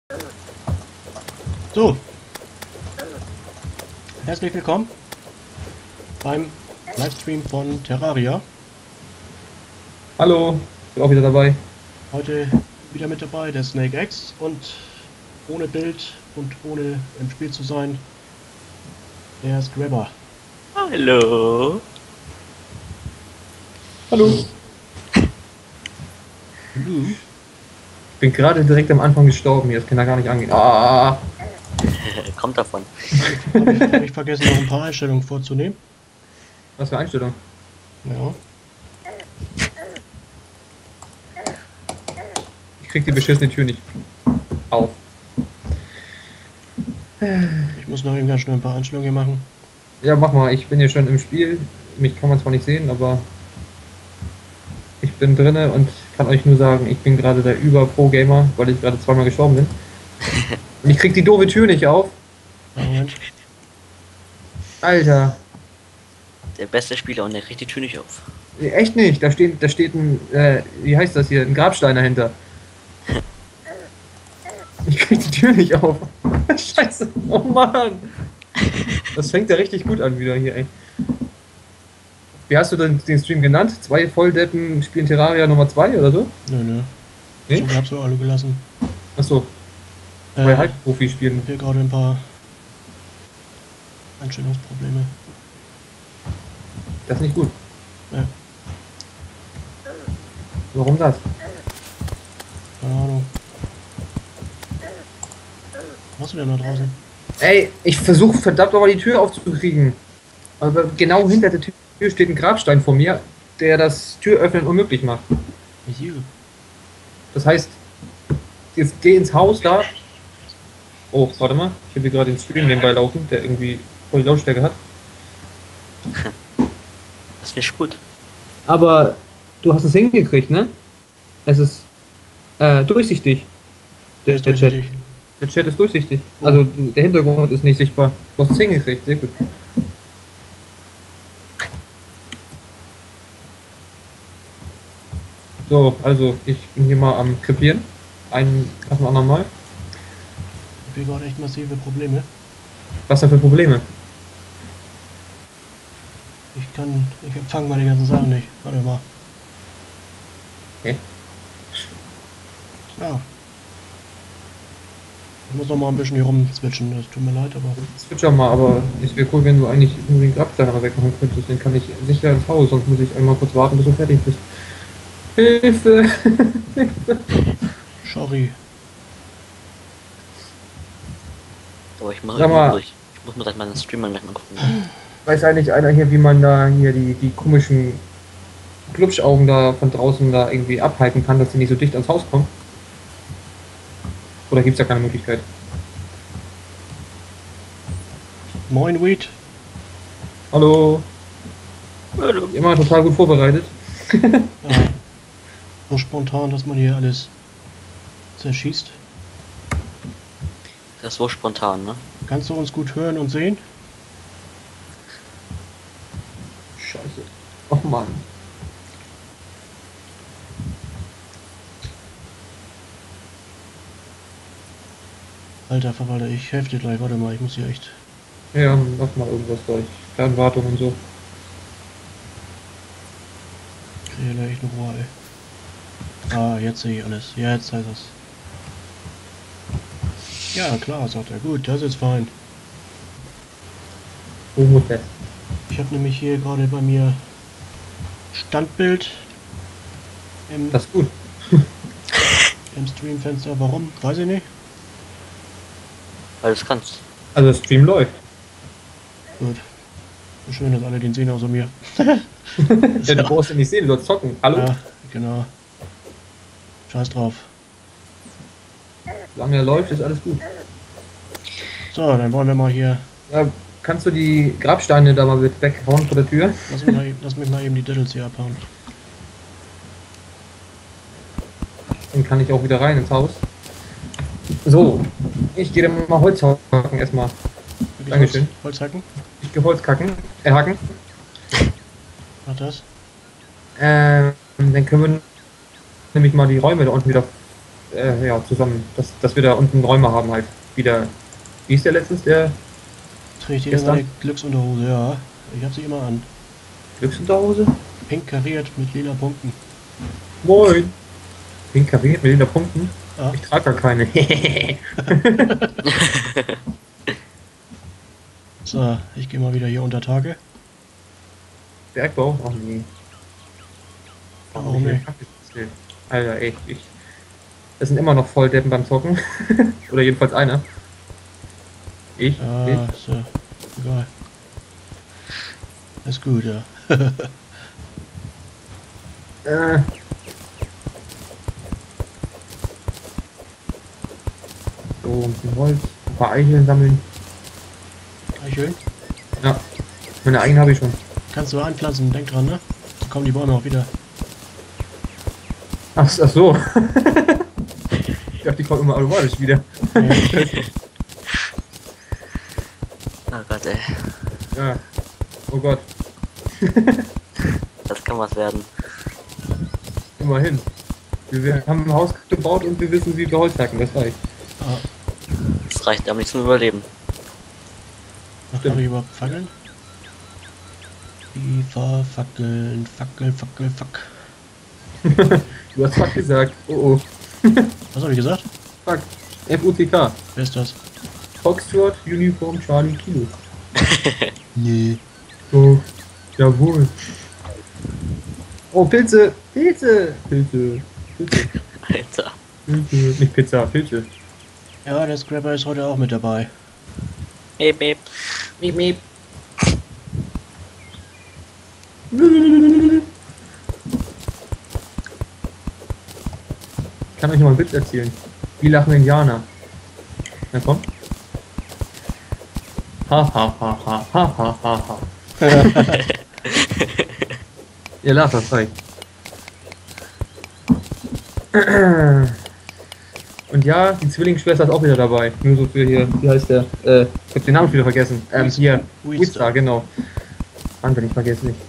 So, herzlich willkommen beim Livestream von Terraria. Hallo, bin auch wieder dabei. Heute wieder mit dabei der Snake X und ohne Bild und ohne im Spiel zu sein, der Scrabber. Hallo. Hallo. Hallo. Ich bin gerade direkt am Anfang gestorben hier, das kann da gar nicht angehen. Ah! Kommt davon. Hab ich vergessen, noch ein paar Einstellungen vorzunehmen. Was für Einstellung? Ja. Ich krieg die beschissene Tür nicht auf. Ich muss noch eben ganz schnell ein paar Einstellungen hier machen. Ja, mach mal, ich bin hier schon im Spiel. Mich kann man zwar nicht sehen, aber ich bin drinne und kann euch nur sagen, ich bin gerade der Über-Pro-Gamer, weil ich gerade zweimal gestorben bin. Und ich krieg die doofe Tür nicht auf. Moment. Alter. Der beste Spieler und der kriegt die Tür nicht auf. Echt nicht, da steht ein, wie heißt das hier, ein Grabstein dahinter. Ich krieg die Tür nicht auf. Scheiße, oh Mann. Das fängt ja richtig gut an wieder hier, ey. Wie hast du denn den Stream genannt? 2 Volldeppen spielen Terraria Nummer 2 oder so? Nö. Nee? So, hab's so alle gelassen. Achso, 2 Halbprofi spielen. Hier gerade ein paar Einstellungsprobleme. Das ist nicht gut. Ja. Warum das? Keine Ahnung. Was machst du denn da draußen? Ey, ich versuche verdammt nochmal die Tür aufzukriegen. Aber genau hinter der Tür steht ein Grabstein vor mir, der das Türöffnen unmöglich macht. Hier. Das heißt, jetzt geh ins Haus da. Oh, warte mal. Ich habe hier gerade den Stream nebenbei laufen, der irgendwie voll die Lautstärke hat. Das ist nicht gut. Aber du hast es hingekriegt, ne? Es ist durchsichtig. Der Chat. Richtig. Der Chat ist durchsichtig. Also der Hintergrund ist nicht sichtbar. Du hast es hingekriegt, sehr gut. So, also ich bin hier mal am Krepieren. Einen nach dem anderen Mal. Wir haben gerade echt massive Probleme. Was da für Probleme? Ich empfange meine ganzen Sachen nicht. Warte mal. Okay. Ja. Ich muss noch mal ein bisschen hier rumzwitschen, das tut mir leid, aber... Switcher mal, aber es wäre cool, wenn du eigentlich nur den Grabstein aber wegmachen könntest. Dann kann ich sicher ins Haus, sonst muss ich einmal kurz warten, bis du fertig bist. Hilfe! Sorry. Aber ich mache Sag mal. durch. Ich muss mir gleich meinen Stream mal gucken. Weiß eigentlich einer hier, wie man da hier die komischen Glubschaugen da von draußen da irgendwie abhalten kann, dass die nicht so dicht ans Haus kommen? Oder gibt es da keine Möglichkeit? Moin, Weed. Hallo? Hallo. Immer total gut vorbereitet. Ja. So spontan, dass man hier alles zerschießt. Das ist so spontan, ne? Kannst du uns gut hören und sehen? Scheiße. Oh Mann. Alter Verwalter, ich helfe dir gleich. Warte mal, ich muss hier echt... Ja, mach mal irgendwas gleich. Fernwartung und so. Ich kriege gleich echt eine Ruhe, ey. Ah, jetzt sehe ich alles. Ja, jetzt heißt es. Ja, klar, sagt er. Gut, das ist fein. Wo muss das? Ich habe nämlich hier gerade bei mir Standbild im, Das ist gut. im Streamfenster. Warum? Weiß ich nicht. Weil du es kannst. Also der Stream läuft. Gut. So schön, dass alle den sehen außer mir. Ja, du brauchst ihn nicht sehen, du sollst zocken. Hallo? Ja, genau. Scheiß drauf. Solange er läuft, ist alles gut. So, dann wollen wir mal hier... Ja, kannst du die Grabsteine da mal mit weghauen vor der Tür? Lass mich mal eben die Diddles hier abhauen. Dann kann ich auch wieder rein ins Haus. So, ich gehe dann mal Holz hacken erstmal. Wirklich Dankeschön. Holz hacken? Ich gehe Holz hacken. Hacken. Mach das. Dann können wir nämlich mal die Räume da unten wieder ja, zusammen, dass wir da unten Räume haben halt. Wieder. Wie ist der letztens, der Trägt jeder Gestern? seine Glücksunterhose, ja. Ich hab sie immer an. Glücksunterhose? Pink kariert mit lila Punkten. Moin! Pink kariert mit lila Punkten? Ja. Ich trage gar keine. So, ich gehe mal wieder hier unter Tage. Bergbau? Ach nee. Warum nicht? Alter, ey, das sind immer noch Volldeppen beim Zocken. Oder jedenfalls einer. Ich? Ja, ist ja egal. Ist gut, ja. Äh. So, ein bisschen Holz, ein paar Eicheln sammeln. Schön. Ja, meine eigene habe ich schon. Kannst du einpflanzen, denk dran, ne? Da kommen die Bäume auch wieder. Ach so. Ich dachte, die kommen immer automatisch wieder. Oh Gott, ey. Ja. Oh Gott, Das kann was werden. immerhin. Wir haben ein Haus gebaut und wir wissen, wie wir Holz hacken, das reicht. Ah, Das reicht aber nicht zum Überleben. was habe ich überhaupt Fackeln? FIFA, Fackeln, Fackel, Fackel, Fuck. Du hast Fuck gesagt. Oh oh. Was habe ich gesagt? Fuck. FUCK. Wer ist das? Foxtrot, Uniform, Charlie, Kilo. Nee. So. Jawohl. Oh, Pilze! Pilze! Pilze. Pilze. Alter. Pilze. Nicht Pizza, Pilze. Ja, der Scrapper ist heute auch mit dabei. Meep, meep. Miep, miep. Ich kann euch noch einen Witz erzählen. Wie lachen Indianer? Na komm. Ha ha ha ha ha ha ha ha. Ihr lacht, das reicht. Und ja, die Zwillingsschwester ist auch wieder dabei. Nur so für hier, wie heißt der? Ich hab den Namen wieder vergessen. Hier, Wizard, genau. Mann, wenn ich vergesse nicht.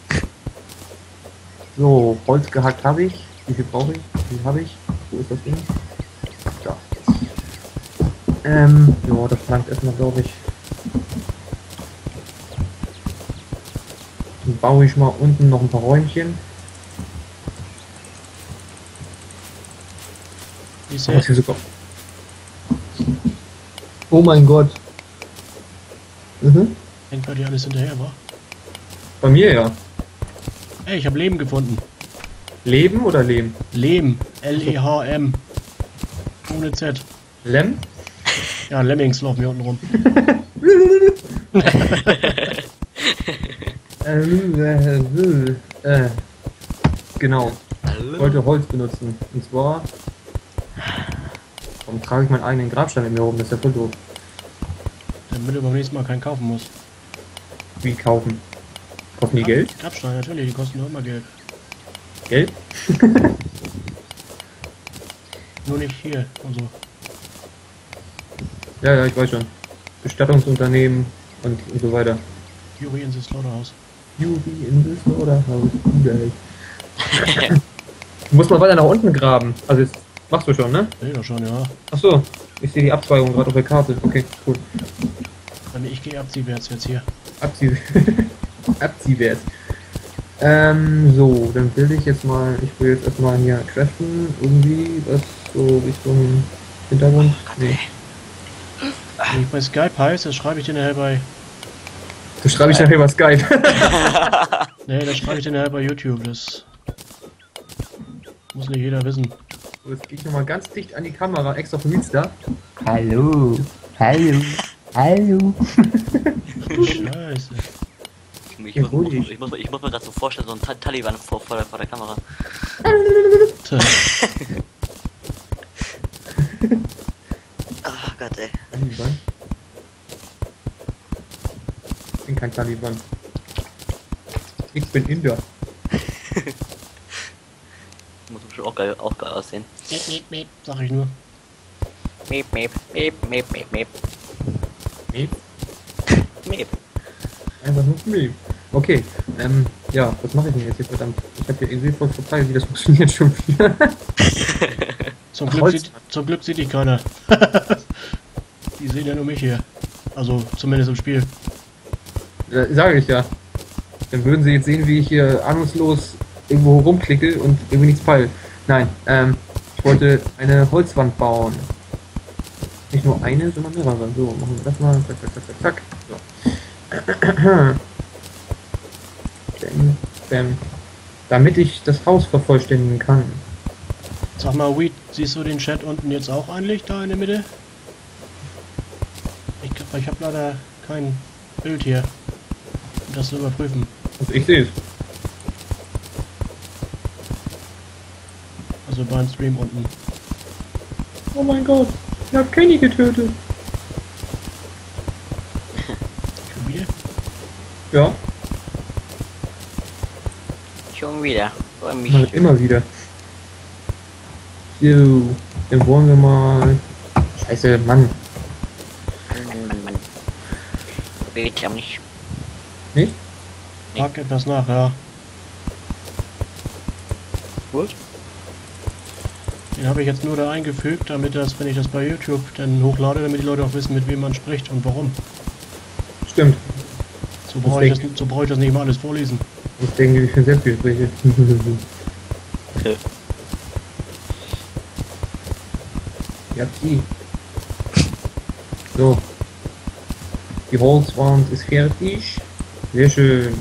So, Holz gehackt habe ich. Wie viel brauche ich? Wie viel habe ich? Wo ist das Ding? Da. Ja, das langt erstmal, glaube ich. Dann baue ich mal unten noch ein paar Räumchen. Ich Oh, sehe, sogar. Oh mein Gott. Mhm. hängt bei dir alles hinterher, wa? Bei mir ja. Ey, ich habe Leben gefunden. Leben oder Lehm? Lehm. L-E-H-M. Ohne Z. Lem? Ja, Lemmings laufen hier unten rum. Genau. Ich wollte Holz benutzen. Und zwar. Warum trage ich meinen eigenen Grabstein in mir rum? Das ist ja voll doof. Damit du beim nächsten Mal keinen kaufen musst. Wie kaufen? Kosten die Geld? Grabsteine, natürlich, die kosten nur immer Geld. Geld? Nur nicht hier und so. Ja, ja, ich weiß schon. Bestattungsunternehmen und so weiter. Juri in the Slaughterhouse. Jubi in the Slaughterhouse. Geil. Du musst mal weiter nach unten graben. Also jetzt machst du schon, ne? Nee, doch schon, ja. Achso, ich sehe die Abzweigung gerade auf der Karte. Okay, cool. Dann ich gehe abziehwärts jetzt hier. Abzieh. Abziehwert. So, dann will ich jetzt mal, ich will jetzt erstmal hier craften, irgendwie, was so Richtung Hintergrund. Nee. Wenn ich bei Skype heißt, das schreibe ich dir nachher bei. Das schreibe ich nachher über Skype. Nee, das schreibe ich dir nachher bei YouTube. Das muss nicht jeder wissen. So, jetzt gehe ich nochmal ganz dicht an die Kamera, extra für Insta. Hallo, hallo, hallo. Scheiße. Ich muss mir gerade so vorstellen, so ein Taliban vor der Kamera. Tja, Ach Gott, ey. Taliban? Ich bin kein Taliban. Ich bin Inder. Muss bestimmt auch geil aussehen. Miep, miep, miep, sag ich nur. Meep, meep, meep, meep, meep, meep. Nee, Meep. einfach nur Meme. Okay, ja, was mache ich denn jetzt hier verdammt? Ich habe hier irgendwie voll verteilt, wie das funktioniert schon wieder. Zum Glück sieht dich keiner. Die sehen ja nur mich hier. Also zumindest im Spiel. Sage ich ja. Dann würden sie jetzt sehen, wie ich hier ahnungslos irgendwo rumklicke und irgendwie nichts peil. Nein, ich wollte eine Holzwand bauen. Nicht nur eine, sondern mehrere. So, machen wir das mal. Zack, zack, zack, zack, zack. So. Bam, bam. Damit ich das Haus vervollständigen kann. Sag mal, Weed, siehst du den Chat unten jetzt auch eigentlich da in der Mitte? Ich habe leider kein Bild hier, um das zu überprüfen. Also ich sehe es. Also beim Stream unten. Oh mein Gott, ich habe Kenny getötet. Schon wieder? Ja, Schon wieder. Freue mich. mal immer wieder. So, dann wollen wir mal... Scheiße, Mann. Mann. Geht ja nicht. Nicht? Frag etwas nach, ja. Gut. Den habe ich jetzt nur da eingefügt, damit das, wenn ich das bei YouTube dann hochlade, damit die Leute auch wissen, mit wem man spricht und warum. Stimmt. So brauche ich das nicht mal alles vorlesen. Ich denke, ich bin Selbstgespräche. Ja, die. So. Die Holzwand ist fertig. Sehr schön.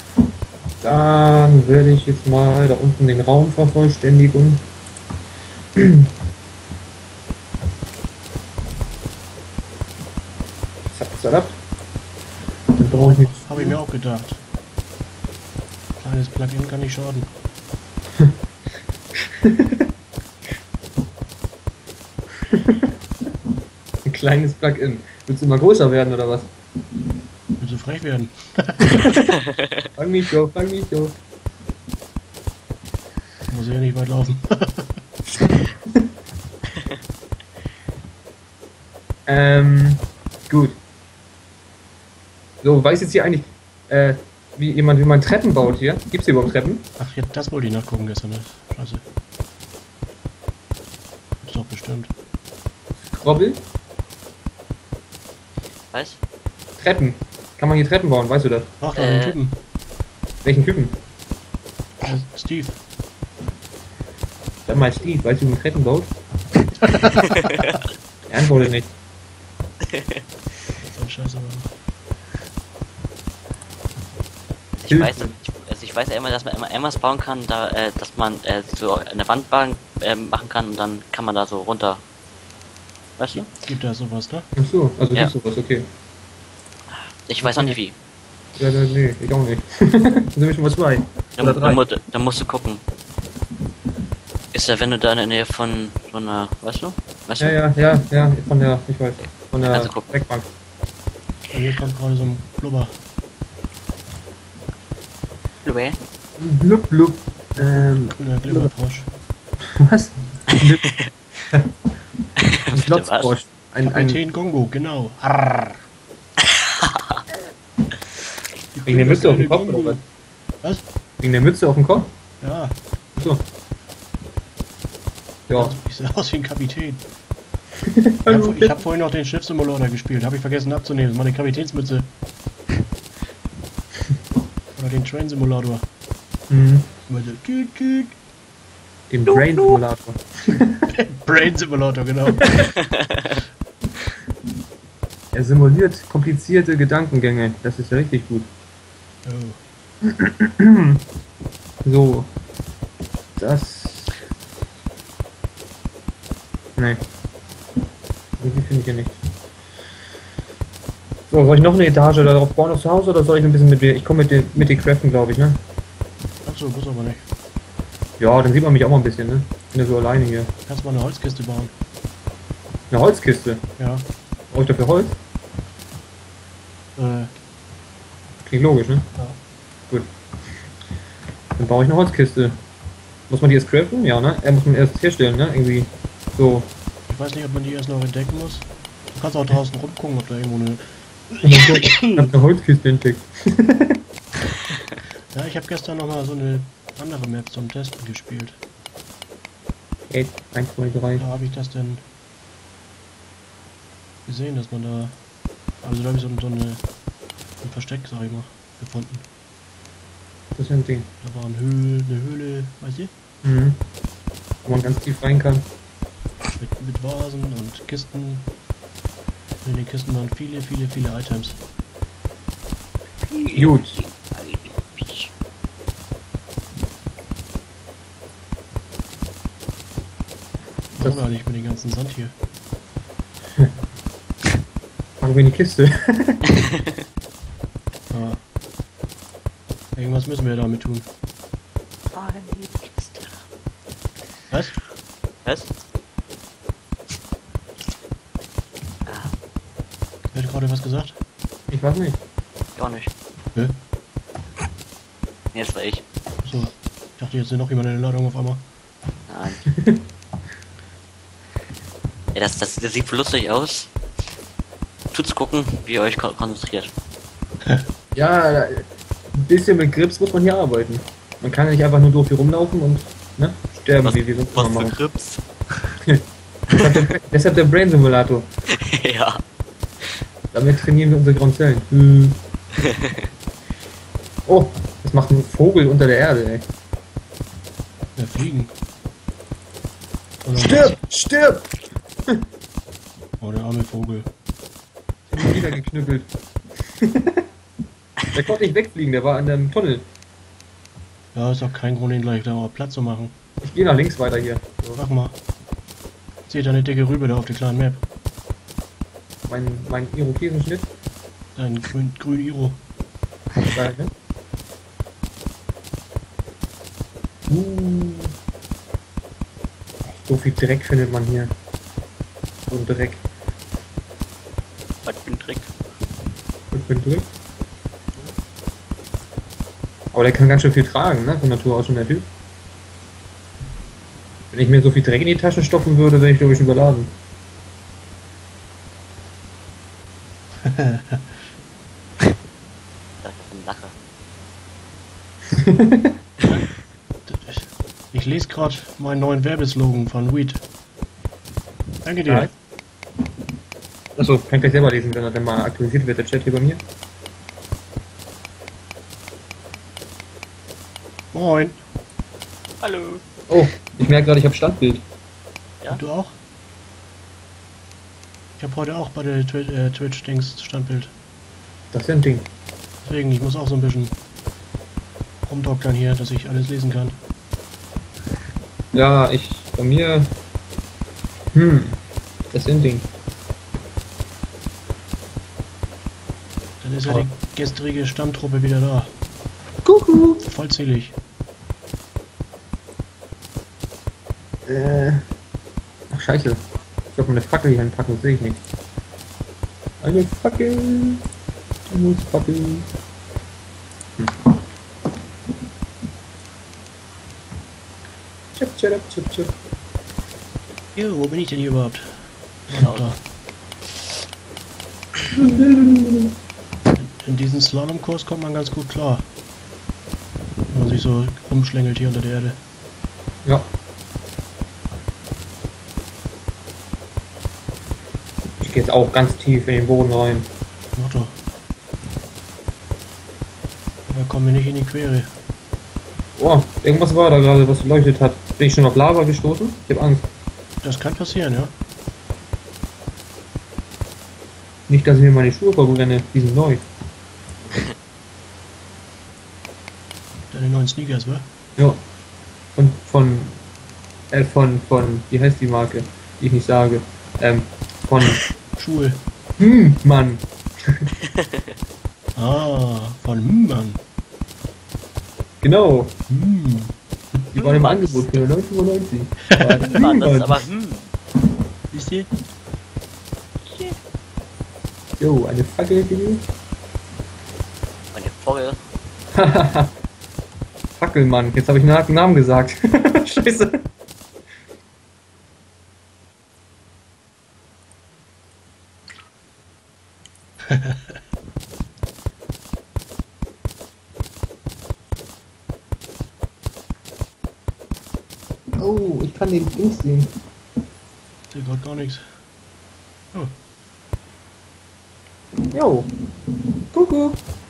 Dann werde ich jetzt mal da unten den Raum vervollständigen. Zack, zack. Dann brauche ich nichts. Habe ich mir auch gedacht. Kleines Plugin kann nicht schaden. Ein kleines Plugin. Willst du immer größer werden oder was? Willst du frech werden? Fang mich doch, fang mich doch. Muss ja nicht weit laufen. Gut. So, weiß jetzt hier eigentlich, wie man Treppen baut hier? Gibt's hier überhaupt Treppen? Ach, jetzt, das wollte ich nachgucken gestern, ne? Scheiße. Ist doch bestimmt. Krobbel? Was? Treppen. Kann man hier Treppen bauen, weißt du das? Ach, da einen Typen. Welchen Typen? Steve. Sag mal, Steve, weißt du, wie man Treppen baut? Er antwortet nicht. So ein Scheiße, Mann. Ich weiß ja immer, dass man immer was bauen kann, da, dass man so eine Wand machen kann und dann kann man da so runter. Weißt du? Gibt da sowas, ne? Ach so, also Ja. gibt's sowas, okay. Ich weiß noch nicht wie. Ja, nee, ich auch nicht. Dann sind wir schon mal zwei. Oder drei. Dann musst du gucken. Ist ja, wenn du da in der Nähe von so einer, weißt du? Weißt du? Ja, von der, ich weiß, von der Also gucken. Backbank. Und hier kommt gerade so ein Blubber. Blubber? Blub, blub. Grüner Glimmerfrosch. Was? Blub. Ein Bitte Glotzfrosch. Ein Kapitän Gongo, genau. Arrrr. Wegen der Mütze auf dem Kopf, oder was? Was? Wegen der Mütze auf dem Kopf? Ja, Achso. Ja. ich sehe aus wie ein Kapitän. Ich hab vorhin noch den Schiffssimulator gespielt, habe ich vergessen abzunehmen. Das ist meine Kapitänsmütze. Oder den Train Simulator. Mhm. Immer so, küt, küt. Den Brain Simulator. Brain Simulator, genau. Er simuliert komplizierte Gedankengänge. Das ist ja richtig gut. Oh. So. Das. Nee. Irgendwie finde ich hier nicht. So, soll ich noch eine Etage darauf bauen aufs Haus oder soll ich ein bisschen mit dir? Ich komme mit dir craften, glaube ich, ne? Achso, muss aber nicht. Ja, dann sieht man mich auch mal ein bisschen, ne? Ich bin ja so alleine hier. Kannst mal eine Holzkiste bauen. Eine Holzkiste. Ja. Brauche ich dafür Holz? Klingt logisch, ne? Ja. Gut. Dann baue ich eine Holzkiste. Muss man die erst craften? Ja, ne? Muss man erst herstellen, ne? Irgendwie so. Ich weiß nicht, ob man die erst noch entdecken muss. Du kannst auch draußen rumgucken, ob da irgendwo eine... Oh mein Gott, ich hab eine Holzkiste entdeckt. Ja, ich habe gestern noch mal so eine andere Map zum Testen gespielt. Ed 1, 2, 3. Da habe ich das denn gesehen, dass man da... Also da habe ich ein Versteck, sag ich mal, gefunden. Das ist ja ein Ding. Da war eine Höhle, weißt du? Mhm. Wo man ganz tief rein kann. Mit Vasen und Kisten. In den Kisten waren viele Items. Gut. Das- Oder nicht mit dem ganzen Sand hier. Fangen wir in die Kiste. Ja. Irgendwas müssen wir damit tun. Fahren in die Kiste. Was? Was? Wer hat gerade was gesagt? Ich weiß nicht. Gar nicht. Hä? Nee, das war ich. So. Ich dachte, jetzt sind noch jemand in der Leitung auf einmal. Nein. Ja, das sieht lustig aus. Tut's gucken, wie ihr euch konzentriert. Ja, ein bisschen mit Grips muss man hier arbeiten. Man kann ja nicht einfach nur doof hier rumlaufen und ne, sterben, wie wir sonst immer machen. Grips? Deshalb der Brain Simulator. Ja. Damit trainieren wir unsere grauen Zellen. Oh, das macht ein Vogel unter der Erde, ey. Ja, fliegen. Oder Stirb! Stirb! was? Oh, der arme Vogel. Wieder geknüppelt. Der konnte nicht wegfliegen, der war an dem Tunnel. Ja, ist auch kein Grund, ihn gleich da mal Platz zu machen. Ich gehe nach links weiter hier. So, Mach mal. Seht eine dicke Rübe da auf der kleinen Map. mein Irokesenschnitt. Ein grün Iro. Geil, ne? So viel Dreck findet man hier. So ein Dreck. Was für ein Trick. Was für ein Dreck. Aber der kann ganz schön viel tragen, ne? Von Natur aus schon der Typ. Wenn ich mir so viel Dreck in die Taschen stopfen würde, wäre ich glaube ich überladen. Das ist ein Lache. Ich lese gerade meinen neuen Werbeslogan von Weed. Danke dir. Ja. Achso, kann ich gleich selber lesen, wenn er dann mal aktualisiert wird, der Chat hier bei mir. Moin. Hallo. Oh, ich merke gerade, ich habe Standbild. Ja. Und du auch? Ich habe heute auch bei der Twitch-Dings Standbild. Das ist ja ein Ding. Deswegen, ich muss auch so ein bisschen rumdoktern hier, dass ich alles lesen kann. Ja, bei mir... das ist ja ein Ding. Dann ist ja die gestrige Stammtruppe wieder da. Kuckuck. Vollzählig. Ach scheiße. Ich sollte mal eine Fackel hier hinpacken, das sehe ich nicht. Eine Fackel. Eine Fackel. Chip, chip, chip, chip. Jo, wo bin ich denn hier überhaupt? Ja, da. In diesen Slalomkurs kommt man ganz gut klar. Wenn man sich so rumschlängelt hier unter der Erde. Ja. Ich gehe jetzt auch ganz tief in den Boden rein. Mach doch. Da kommen wir nicht in die Quere. Oh, irgendwas war da gerade, was leuchtet hat. Bin ich schon auf Lava gestoßen? Ich habe Angst. Das kann passieren, ja. Nicht, dass ich mir meine Schuhe verbrenne. Die sind neu. Deine neuen Sneakers, wa? Ja. Und von, wie heißt die Marke? Die ich nicht sage. Von, Schuhe. Mann. Ah, von Mann. Genau. Hm. Die waren im Mann. Angebot für 19,90. Mann, das ist aber Wisst ihr? Jo, eine Fackel genug. meine Vogel. Fackelmann. Jetzt habe ich einen Namen gesagt. Scheiße. Oh, ich kann den Dings sehen. Ich sehe gerade gar nichts. Oh, Jo. Kuckuck.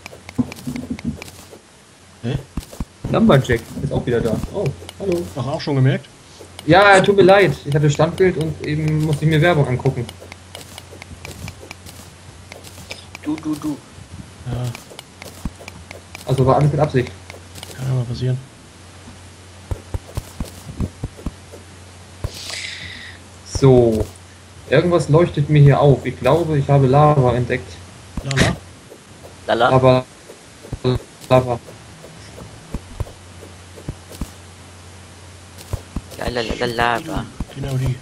hä? Lumberjack ist auch wieder da. Oh, hallo. Ach, auch schon gemerkt? Ja, tut mir leid. Ich hatte Standbild und eben musste ich mir Werbung angucken. Du. Ja, Also war alles mit Absicht. kann ja mal passieren. So. Irgendwas leuchtet mir hier auf. Ich glaube, ich habe Lava entdeckt. Lala. Lala. Aber Lava. Lala. Genau die.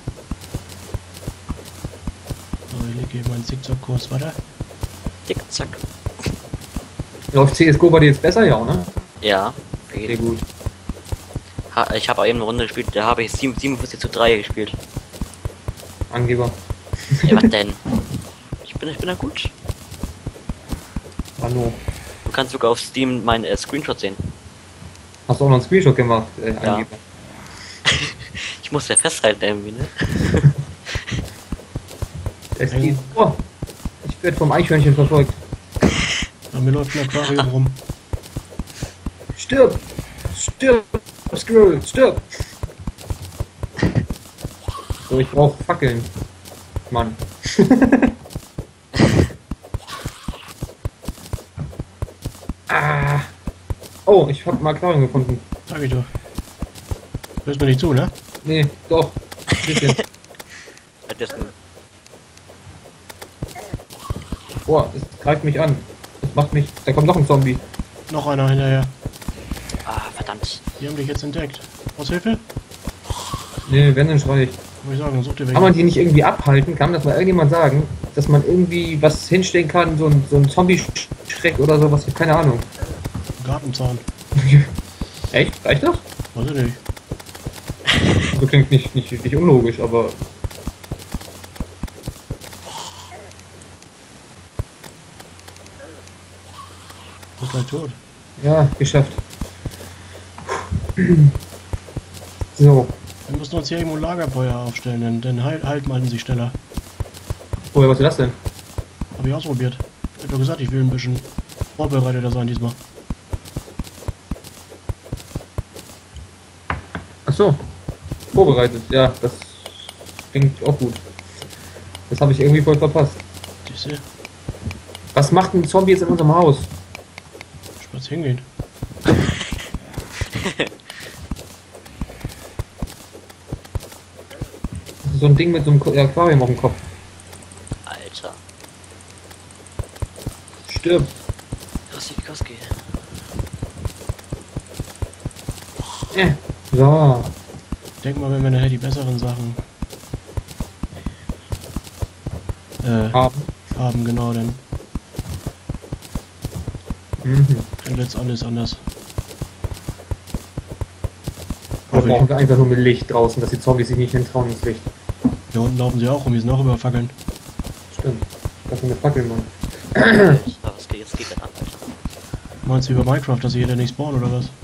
So, ich lege hier meinen Zickzackkurs weiter. Tick, zack. Läuft CSGO bei dir jetzt besser, ja, ne? Ja. Sehr gut. Ich habe eben eine Runde gespielt, da habe ich 47:3 gespielt. Angeber. Ja, was denn? Ich bin da gut. Hallo. Du kannst sogar auf Steam meinen Screenshot sehen. Hast du auch noch einen Screenshot gemacht, Ja. Angeber? Ich muss ja festhalten irgendwie, ne? Es geht. Oh, ich werde vom Eichhörnchen verfolgt. Bei mir läuft ein Aquarium rum. Stirb! Stirb! Squirrel, stirb! So, ich brauche Fackeln. Mann. Ah. Oh, ich habe ein Aquarium gefunden. Sag ich doch. Hörst mir nicht zu, ne? Nee, doch. Ein bisschen. Hat das nur. Boah, es greift mich an. Es macht mich. Da kommt noch ein Zombie. Noch einer hinterher. Ah, verdammt. Die haben dich jetzt entdeckt. Aus Hilfe? Nee, wenn dann schrei ich. Würde ich sagen, such dir Kann man welche. die nicht irgendwie abhalten? Kann das mal irgendjemand sagen? Dass man irgendwie was hinstellen kann, so ein Zombie-Schreck oder sowas? Ich hab keine Ahnung. Gartenzahn. Echt? Reicht das? Weiß ich nicht. So klingt nicht unlogisch, aber. Du bist gleich tot. Ja, geschafft. So, Wir müssen uns hier irgendwo ein Lagerfeuer aufstellen, denn halt malten sich schneller. woher was ist das denn? Habe ich ausprobiert. Ich hab doch gesagt, ich will ein bisschen vorbereiteter sein diesmal. Ach so, vorbereitet. Ja, das klingt auch gut. Das habe ich irgendwie voll verpasst. Siehst du? Was macht ein Zombie jetzt in unserem Haus? Spazieren gehen. Das ist so ein Ding mit so einem Aquarium auf dem Kopf. Alter. Stirb. Koski. So. Denk mal, wenn wir nachher die besseren Sachen haben, genau, dann Mhm. klingt jetzt alles anders. Da brauchen wir einfach nur mit Licht draußen, dass die Zombies sich nicht hintrauen ins Licht. Hier unten laufen sie auch rum, die sind auch überfackeln. Stimmt. Das ist eine Fackel, Mann. Was geht jetzt an, Alter? Meinst du über Minecraft, dass hier jeder nicht spawnt oder was?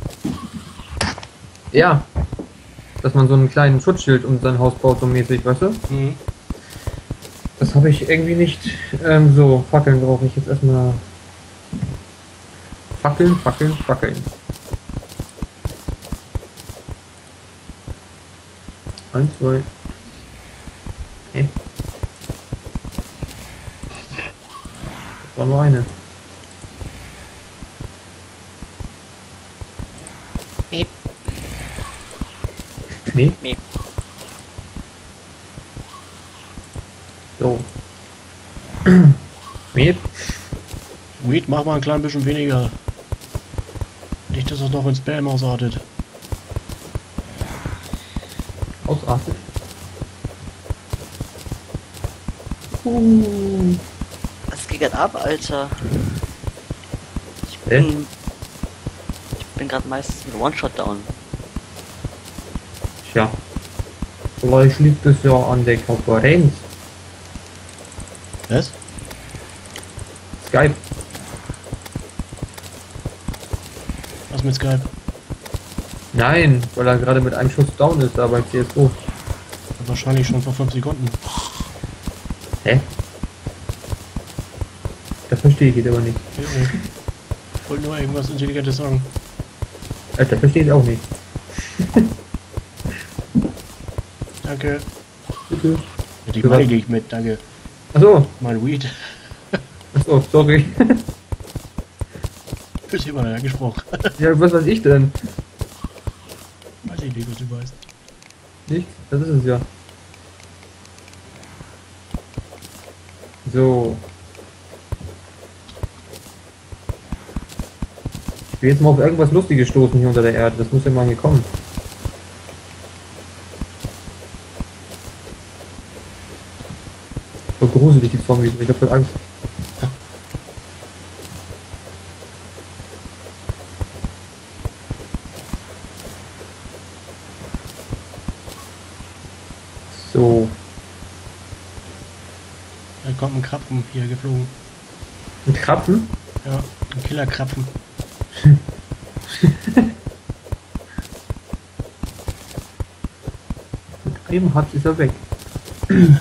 Ja. Dass man so einen kleinen Schutzschild um sein Haus baut, so mäßig, weißt du? Mhm. Das habe ich irgendwie nicht. So, Fackeln brauche ich jetzt erstmal. Fackeln. 1, 2. Das war nur eine. Miep. Nee? Miep. So. Miep. Weed, mach mal ein klein bisschen weniger. Nicht, dass das noch in Spam ausartet. Ausartet. Was geht grad ab, Alter? Ich Hä? bin gerade meistens mit One-Shot down. Tja. Vielleicht liegt es ja an der Konkurrenz. Was? Skype. Was mit Skype? Nein, weil er gerade mit einem Schuss down ist, da bei CSGO. Wahrscheinlich schon vor 5 Sekunden. Hä? Das verstehe ich jetzt aber nicht. Nee. Ich wollte nur irgendwas Intelligentes sagen. Das verstehe ich auch nicht. Danke. Bitte. Ja, die Für Money was? gehe ich mit, danke. Achso, Mein Weed. achso, sorry. Bis hier mal gesprochen. Ja, was weiß ich denn? Weiß ich nicht, was du weißt. Nicht? Das ist es ja. So. Ich will jetzt mal auf irgendwas Lustiges stoßen hier unter der Erde. Das muss ja mal hier kommen. So gruselig die Zombies. Ich hab voll Angst. So. Da kommt ein Krabben hier geflogen. Ein Krabben? Ja, ein Killerkrabben. Mit einem Hatz ist er weg. Genau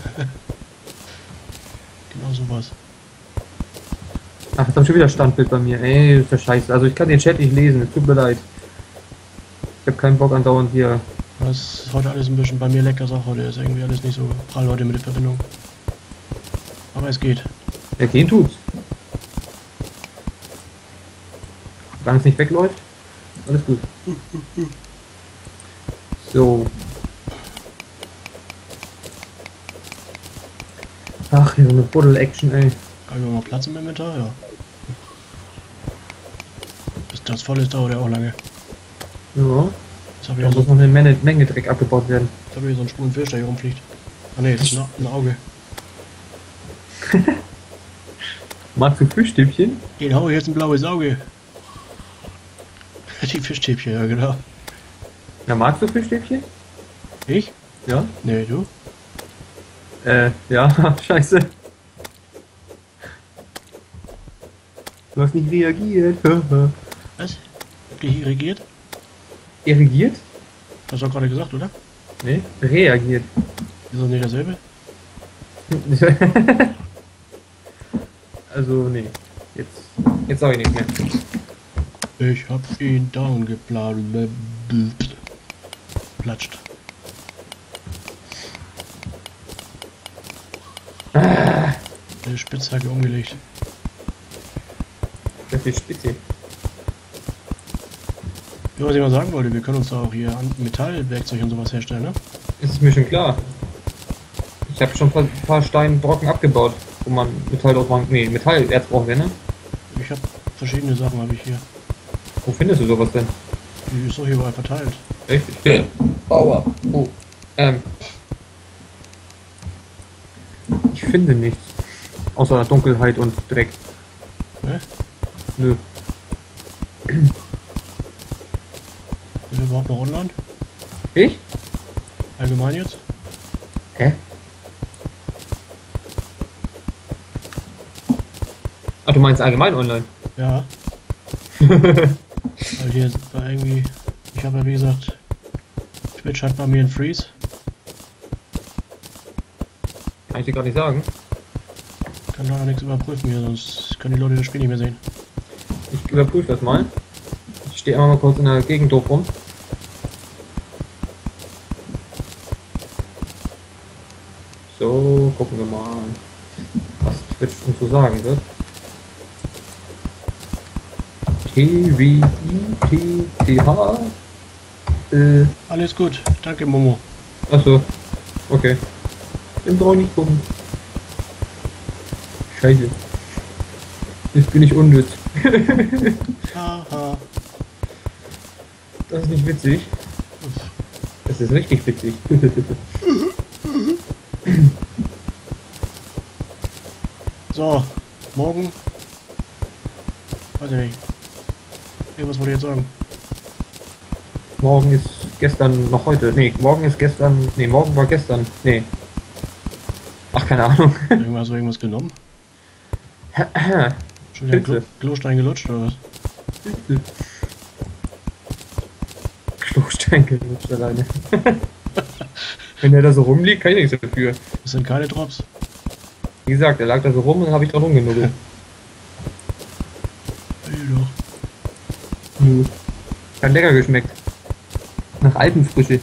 sowas. Ach, jetzt hab ich schon wieder Standbild bei mir. Ey, ist das scheiße. Also ich kann den Chat nicht lesen, es tut mir leid. Ich hab keinen Bock andauernd hier. Das ist heute alles ein bisschen bei mir lecker Sache. Heute ist irgendwie alles nicht so prall heute mit der Verbindung. Aber es geht. Ja, gehen tut's. Solange es nicht wegläuft, alles gut. So. Ach, hier so eine Buddel-Action, ey. Habe ich noch Platz im Inventar? Ja. Bis das voll ist, dauert ja auch lange. Ja. Jetzt habe ich Da ja so, muss noch eine Menge Dreck abgebaut werden. jetzt hab ich hier so einen schwulen Fisch, der hier rumfliegt. Ah ne, das ist ein Auge. Magst du Fischstäbchen? Den hau ich jetzt ein blaues Auge. Die Fischstäbchen, ja genau. Ja, magst du Fischstäbchen? Ich? Ja. Nee, du? Ja, scheiße. Du hast nicht reagiert. Was? Habt ihr hier regiert? Irrigiert? Hast du doch gerade gesagt, oder? Nee, reagiert. Ist das nicht dasselbe? Also, nee. Jetzt sag ich nicht mehr. Ich hab ihn down platscht. Die Spitzhacke umgelegt. Das ist spitze. Ja, was ich mal sagen wollte, wir können uns da auch hier an Metallwerkzeug und sowas herstellen, ne? Das ist mir schon klar. Ich habe schon ein paar Steinbrocken abgebaut, wo man Metall drauf machen. Nee, Metallerz brauchen wir, ne? Ich hab verschiedene Sachen habe ich hier. Wo findest du sowas denn? Die ist so hier überall verteilt. Richtig? Ja. Aua. Oh. Ich finde nichts. Außer Dunkelheit und Dreck. Ne? Nö. Sind wir überhaupt noch online? Ich? Allgemein jetzt? Hä? Ach, du meinst allgemein online? Ja. Weil hier war irgendwie. Ich habe ja wie gesagt. Twitch hat bei mir einen Freeze. Kann ich dir gar nicht sagen. Kann leider nichts überprüfen hier, sonst können die Leute das Spiel nicht mehr sehen. Ich überprüfe das mal. Ich stehe einmal mal kurz in der Gegend doof rum. So, gucken wir mal, was Twitch uns so sagen wird. T-W-I-T-T-H Alles gut, danke Momo. Achso, okay. Dann brauche ich nicht gucken. Scheiße. Jetzt bin ich unnütz. Haha. Das ist nicht witzig. Das ist richtig witzig. So, morgen. Weiß ich nicht. Irgendwas wollte ich jetzt sagen. Morgen ist gestern noch heute. Nee, morgen ist gestern. Nee, morgen war gestern. Nee. Ach, keine Ahnung. Irgendwas genommen? Schon wieder Pilze. Klostein gelutscht oder was? Klostein Stein gelutscht alleine. Wenn der da so rumliegt, kann ich nichts dafür. Das sind keine Drops. Wie gesagt, der lag da so rum und dann habe ich da rumgenuggelt. Hey doch. Hat lecker geschmeckt. Nach Alpenfrische.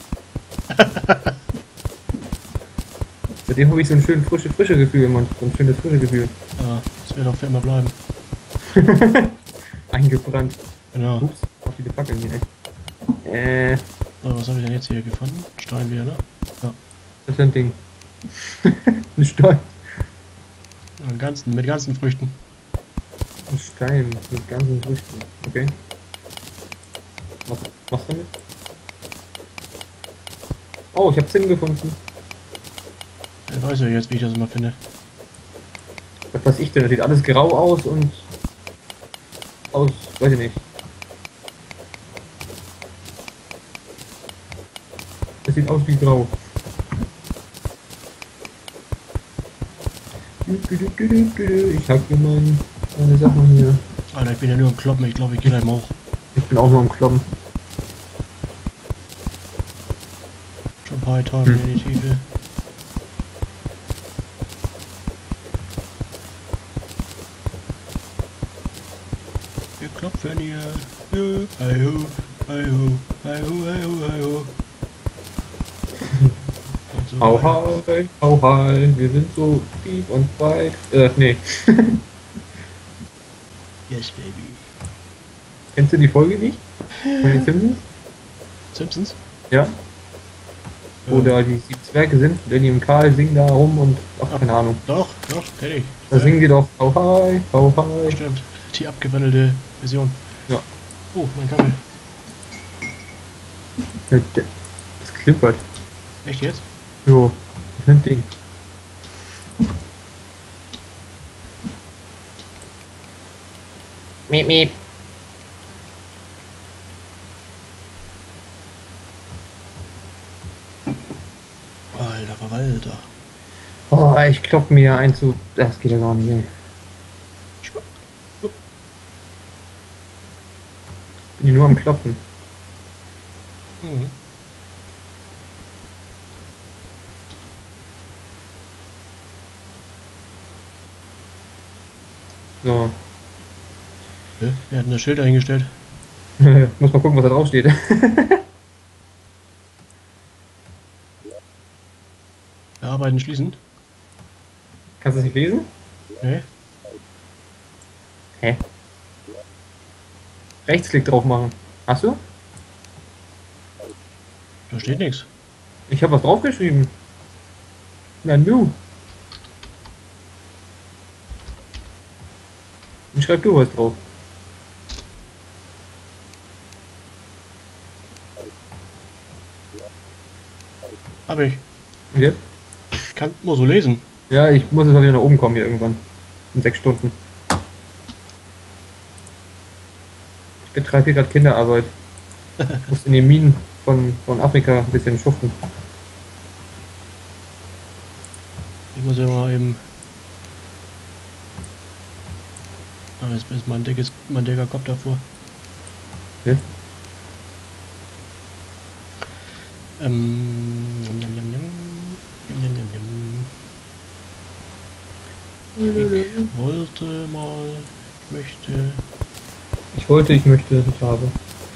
Seitdem habe ich so ein schönes frische Gefühl im Mund. So ein schönes frische Gefühl. Ja, das wird auch für immer bleiben. Eingebrannt. Genau. Ups, auch viele Fackeln hier. So, was habe ich denn jetzt hier gefunden? Stein wieder, ne? Ja. Das ist ein Ding. Ein Stein. Mit ganzen Früchten. Ein Stein mit ganzen Früchten. Okay. Was machst du damit? Oh, ich habe Zinn gefunden. Ich weiß ja jetzt, wie ich das immer finde. Was weiß ich denn? Das sieht alles grau aus und weiß ich nicht. Das sieht aus wie grau. Ich hab hier meine Sachen hier. Alter, ich bin ja nur am Kloppen. Ich glaube, ich gehe gleich mal hoch. Ich bin auch nur am Kloppen. Schon ein paar Etagen in die Tiefe. Wir klopfen hier. Hi ho, hi ho, hi ho, hi ho, hi ho. Und so Hau weiter. hau hi, wir sind so tief und weit. Nee. Yes, baby. Kennst du die Folge nicht? Von den Simpsons? Simpsons? Ja. Wo da die 7 Zwerge sind, Lenny und Karl singen da rum und ach, keine Ahnung. Doch, kenn ich. Da singen die doch Hau hi, hau hi. Stimmt. Die abgewandelte Version. Ja. Oh, mein Kabel. Das klippert. Echt jetzt? Jo, das ist ein Ding. Miep, miep. Alter Verwalter. Oh, ich klopp mir ein zu. Das geht ja gar nicht, ey. Bin hier nur am Kloppen. Mhm. So. Wir hatten das Schild dahingestellt. Muss mal gucken, was da drauf steht. Arbeiten schließen. Kannst du das nicht lesen? Nee. Hä? Rechtsklick drauf machen. Hast du? Da steht nichts. Ich habe was draufgeschrieben. Na nu. Und schreib du was drauf. Hab ich. Und jetzt? Ich kann nur so lesen. Ja, ich muss jetzt mal wieder nach oben kommen hier irgendwann. In 6 Stunden. Ich betreibe hier gerade Kinderarbeit. Ich muss in den Minen von Afrika ein bisschen schuften. Ich muss ja mal eben. Ah, jetzt ist mein dicker Kopf davor. Ja? Yum, yum, yum, yum. Yum, yum, yum, yum. Ich wollte mal, Ich möchte, ich habe.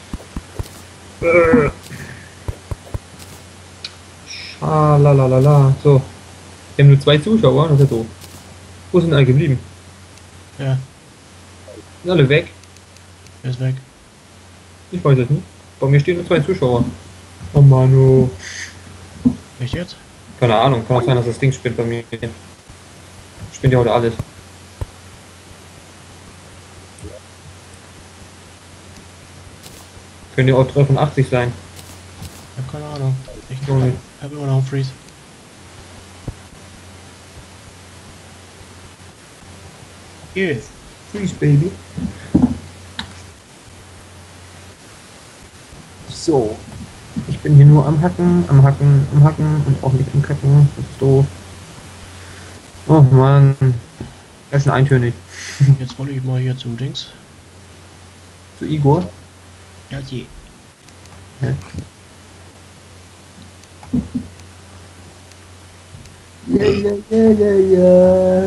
Schalalala. So. Wir haben nur 2 Zuschauer, das ist ja doof. Wo sind alle geblieben? Ja, Sind alle weg? er ist weg. Ich weiß es nicht. Bei mir stehen nur 2 Zuschauer. Oh Manu. Echt jetzt? Keine Ahnung, kann auch sein, dass das Ding spinnt bei mir. Spinnt ja heute alles. Könnte ja auch 83 sein. Ich hab keine Ahnung. Ich So nicht. hab immer noch einen Freeze. Yes. Freeze, baby. So. Ich bin hier nur am Hacken und auch nicht am Kacken. Das ist doof. Oh Mann. Das ist schon eintönig. Jetzt wollte ich mal hier zu Dings. Zu Igor. Ja, je. Ja. Ja, ja, ja, ja, ja.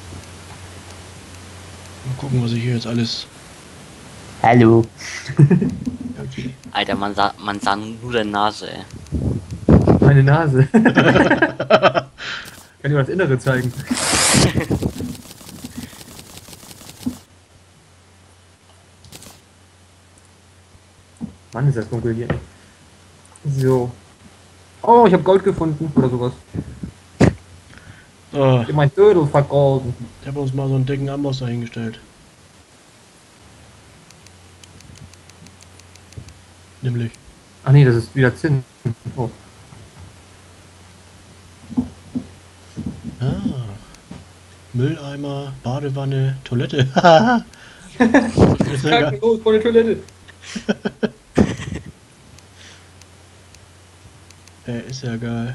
Mal gucken, was ich hier jetzt alles... Hallo. Okay. Alter, man sah nur der Nase, ey. Meine Nase. Kann dir das Innere zeigen. Mann, ist das dunkel hier. So. Oh, ich habe Gold gefunden oder sowas. So, Ich hab mein Dödel vergolden. ich habe uns mal so einen dicken Amboss dahingestellt. Nämlich. Ach nee, das ist wieder Zinn. Oh. Ah. Mülleimer, Badewanne, Toilette. Das ist ja geil. Krankenlos vor der Toilette. Ist ja geil.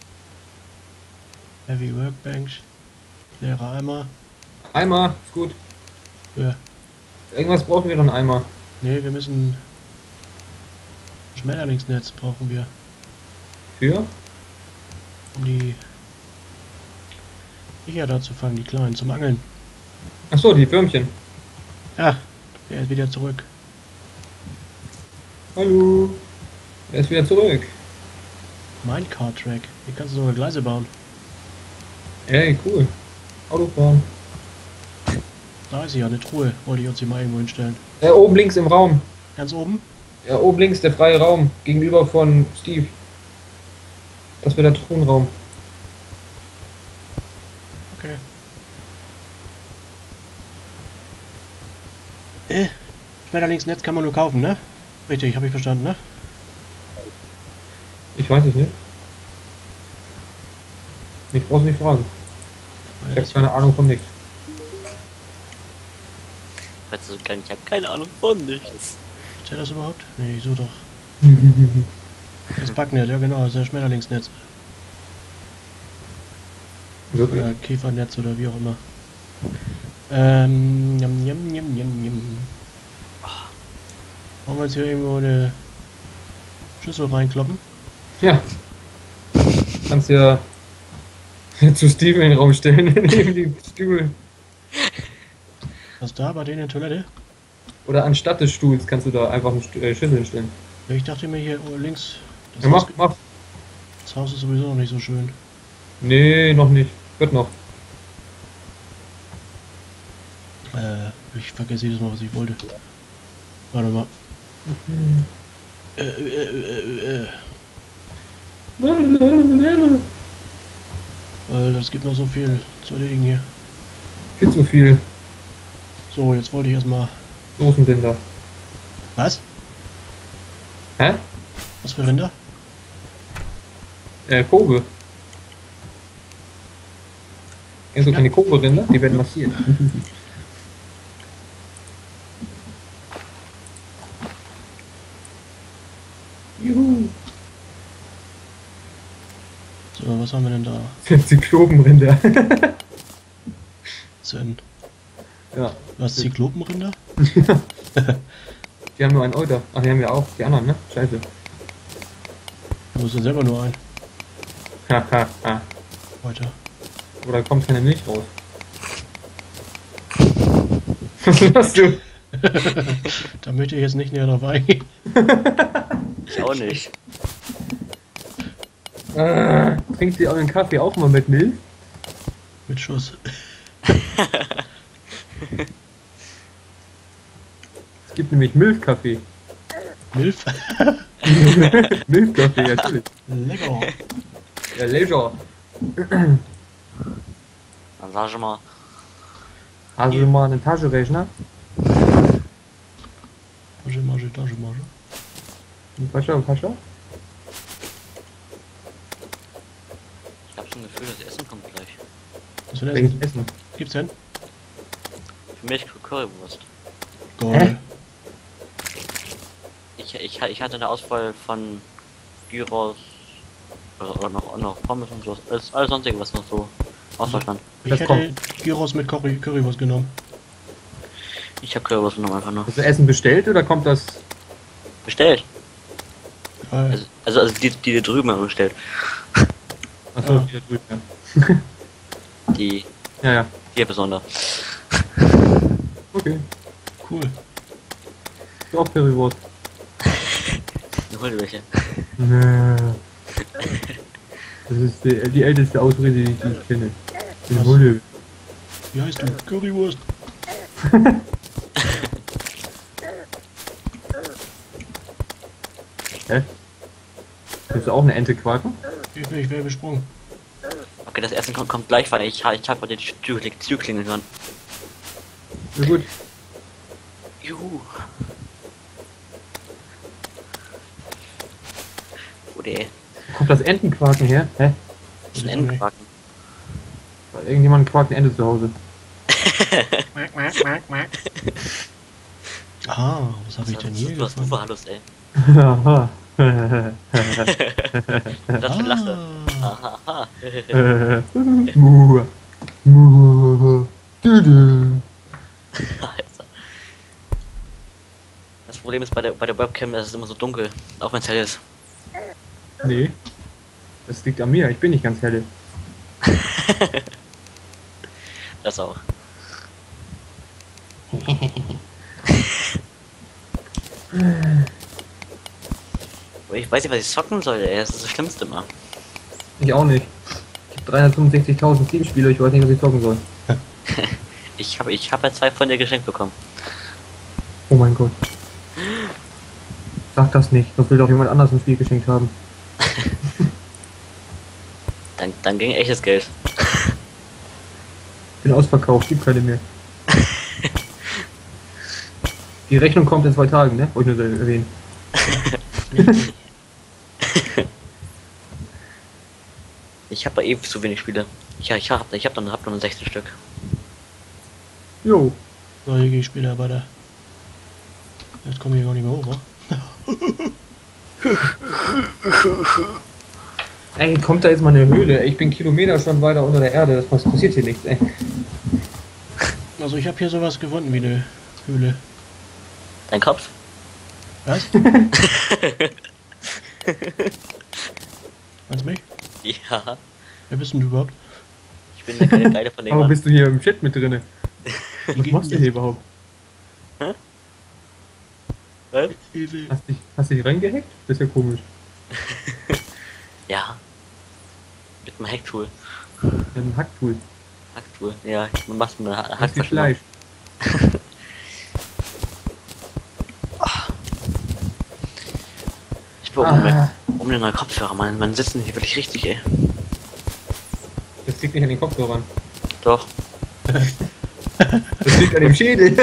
Heavy Workbench. Leerer Eimer. Eimer, ist gut. Ja. Irgendwas brauchen wir noch einen Eimer. Nee, wir müssen... Schmetterlingsnetz brauchen wir. Für? Um die... Viecher da zu fangen, die kleinen, zum Angeln. Achso, die Würmchen. Ja, der ist wieder zurück. Hallo. Er ist wieder zurück. Minecart-Track. Hier kannst du sogar Gleise bauen. Ey, cool. Autofahren. Da ist sie ja, eine Truhe. Wollte ich uns hier mal irgendwo hinstellen. Oben links im Raum. Ganz oben? Ja, oben links der freie Raum. Gegenüber von Steve. Das wäre der Thronraum. Okay. Schmetterlingsnetz kann man nur kaufen, ne? Richtig, habe ich verstanden, ne? Ich weiß es nicht. Ich brauch's nicht fragen. Ich habe keine Ahnung von nichts. Weißt du, ich habe keine Ahnung von nichts. Zählt das überhaupt? Nee, so doch. Das Backnet, ja genau, das ist ja Schmetterlingsnetz. Wirklich? Oder Käfernetz oder wie auch immer. Jam, jam, jam, jam, jam. Wollen wir jetzt hier irgendwo eine Schüssel reinkloppen? Ja. Kannst ja zu Steve in den Raum stellen. Neben die Stühle. Was da bei denen in der Toilette? Oder anstatt des Stuhls kannst du da einfach eine Schüssel hinstellen. Ja, ich dachte mir hier links. Das, Ja, mach, mach. das Haus ist sowieso noch nicht so schön. Nee, noch nicht. Wird noch. Ich vergesse jedes Mal, was ich wollte. Warte mal. Weil das gibt noch so viel zu erledigen hier. Viel zu viel. So, jetzt wollte ich erstmal. Dosenbinder. Was? Hä? Was für Rinder? Kobe. Kennst du keine Kobe-Rinder? Die werden massiert. Juhu. So, was haben wir denn da? Zyklopenrinder. Denn? Ja. Was, Zyklopenrinder? Die haben nur einen Euter. Ach, die haben ja auch die anderen, ne? Scheiße. Du musst ja selber nur ein. Hahaha. Weiter. Oder kommt keine Milch raus. Was machst du? Da möchte ich jetzt nicht näher drauf eingehen. Ich auch nicht. Trinkt ihr euren Kaffee auch mal mit Milch? Mit Schuss. Es gibt nämlich Milchkaffee. Milf? Milchkaffee, natürlich. Lecker. Ja, leisure. Dann sag ich mal, Hast du mal einen Taschenrechner? Tasche. Pascha, Pascha? ich hab schon ein Gefühl, das Essen kommt gleich. Was für ein Welches Essen? Essen? Gibt's denn? Für mich Currywurst. Geil. Ich hatte eine Auswahl von Gyros oder noch Pommes und so. Alles sonstige, was noch so Auswahl stand. Ich Das hätte Gyros mit Currywurst genommen. Ich habe Currywurst genommen einfach nur. Hast du Essen bestellt oder kommt das? Bestellt. Geil. Also die drüben umgestellt. Achso, Ja. wieder drüben, ja. Die Ja. hier besonders. Okay. Cool. Du auch Currywurst. Hol dir welche. Nee. Das ist die älteste Ausrede, die ich kenne. Ich Was? hole. Wie heißt du? Currywurst. Hä? Willst du auch eine Ente quaken? Ich wäre besprungen. Okay, das Essen kommt gleich, weil ich habe die Tür klingeln hören. Na gut. Juhu. Oder Wo kommt das Entenquaken her? Hä? ist ein Entenquaken. Irgendjemand quakt eine Ente zu Hause. Ah, was habe ich denn hier Du hast gefunden? Uferhalus, ey. Haha. Das für Lache. Ah, Hahaha. Muah. Muah. Dudu. Alter. Das Problem ist bei der Webcam, es ist immer so dunkel, auch wenn es hell ist. Nee. Das liegt an mir, ich bin nicht ganz helle. Das auch. Aber ich weiß nicht, was ich zocken soll, ey. Das ist das Schlimmste immer. Ich auch nicht. Ich habe 365.000 Teamspieler, ich weiß nicht, was ich zocken soll. Ich hab ja 2 von dir geschenkt bekommen. Oh mein Gott. Sag das nicht, sonst will doch jemand anders ein Spiel geschenkt haben. Dann ging echtes Geld. Bin ausverkauft, gibt keine mehr. Die Rechnung kommt in 2 Tagen, ne? Wollte ich nur erwähnen. Ich habe eh zu wenig Spiele. Ich hab nur 16 Stück. Jo. so, hier gehe ich später weiter. Jetzt komme ich gar nicht mehr hoch, wa? Ey, kommt da jetzt mal eine Höhle? Ey, ich bin Kilometer schon weiter unter der Erde, das passiert hier nichts, ey. Also ich habe hier sowas gefunden wie eine Höhle. Dein Kopf? Was? Meinst du mich? Ja. Wer bist denn du überhaupt? Ich bin der kleine Geile von dem Aber Mann. bist du hier im Chat mit drinne? Was geht machst du denn hier überhaupt? Was? Hilfe. Hast du dich reingehackt? Das ist ja komisch. Ja. Mit einem Hacktool. Mit einem Hacktool. Hacktool. Ja, man macht eine Das ist Hacktool. Fleisch. Ich brauche um den neuen Kopfhörer. Man sitzt hier wirklich richtig, ey. Das liegt nicht an den Kopfhörern. Doch. Das liegt an dem Schädel.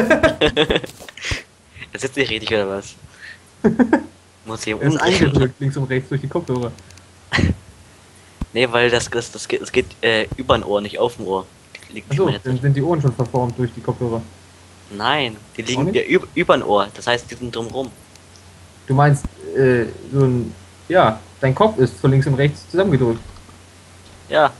Er sitzt nicht richtig, oder was? Muss hier Er ist umdrehen. eingedrückt, links und rechts durch die Kopfhörer. Nee, weil es geht über ein Ohr, nicht auf dem Ohr. Die liegen Achso, nicht mehr dann jetzt. sind die Ohren schon verformt durch die Kopfhörer. Nein, die Auch liegen nicht? ja über ein Ohr. Das heißt, die sind drumrum. Du meinst, so ein, ja, dein Kopf ist von links und rechts zusammengedrückt. Ja.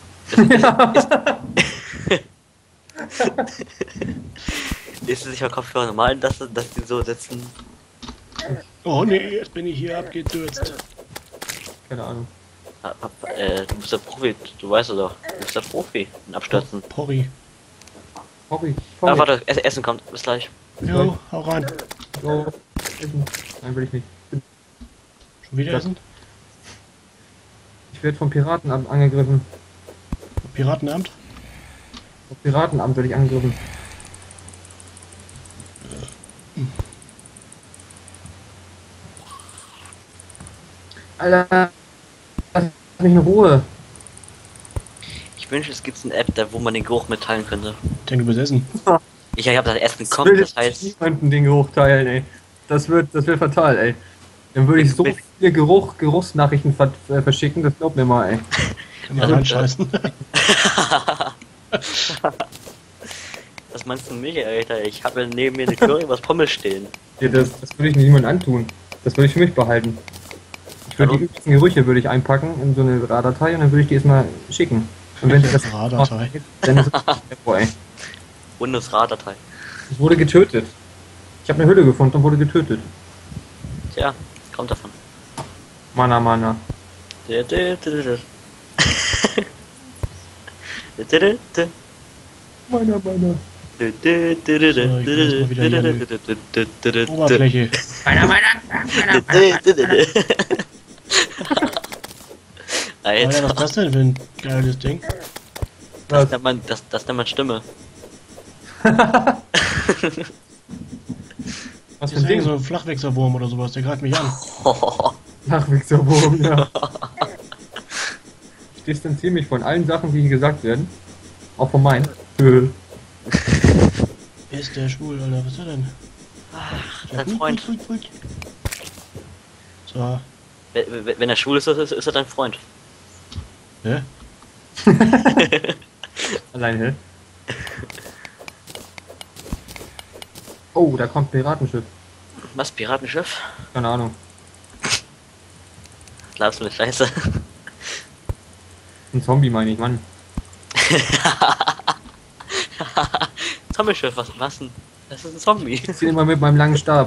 Ist es nicht mal Kopfhörer normal, dass die so sitzen? Oh nee, jetzt bin ich hier abgestürzt. Keine Ahnung. Du bist der Profi, du weißt es doch. Du bist der Profi in Abstürzen. Porri. Hobby. Ah, warte, Essen kommt, bis gleich. Jo, hau rein. So, essen. Nein, will ich nicht. Schon wieder Das- essen? Ich werde vom Piratenamt angegriffen. Piratenamt? Vom Piratenamt werde ich angegriffen. Alter, lass mich in Ruhe. Ich wünsche, es gibt eine App, da wo man den Geruch mitteilen könnte. Ich denke, du bist essen. Ich habe das Essen kommt, Will das heißt, niemanden den Geruch teilen, ey. Das wird fatal, ey. Dann würde ich so viele Geruchsnachrichten verschicken, das glaubt mir mal, ey. Kann man Also, reinscheißen. was meinst du mich, Alter? Ich habe neben mir eine Curry was Pommes stehen. Ja, das würde ich niemandem antun. Das würde ich für mich behalten. Ich würde Hallo? die üblichen Gerüche würde ich einpacken in so eine RAR-Datei und dann würde ich die erstmal schicken. Und wenn sie das RAR-Datei. dann ist es boah, ey. Bundesrat-Datei. Es wurde getötet. Ich habe eine Hülle gefunden und wurde getötet. Tja, kommt davon. Mana, Mana. Mana, Mana. Oberfläche. Alter, was ist das denn für ein geiles Ding? Das nennt man Stimme. Was für Das ein ist Ding? so ein Flachwechselwurm oder sowas, der greift mich an. Nachwuchswurm, ja. Ich distanziere mich von allen Sachen, die hier gesagt werden. Auch von meinen. Ist der schwul, Alter, was ist der denn? Dein Freund. So, Wenn er schwul ist, ist er dein Freund. hä? Allein, hä? Oh, da kommt ein Piratenschiff. Was? Piratenschiff? Keine Ahnung. Glaubst du eine Scheiße? Ein Zombie meine ich, Mann. Zombie-Schiff, was denn? Das ist ein Zombie. Ich ziehe immer mit meinem langen Stab.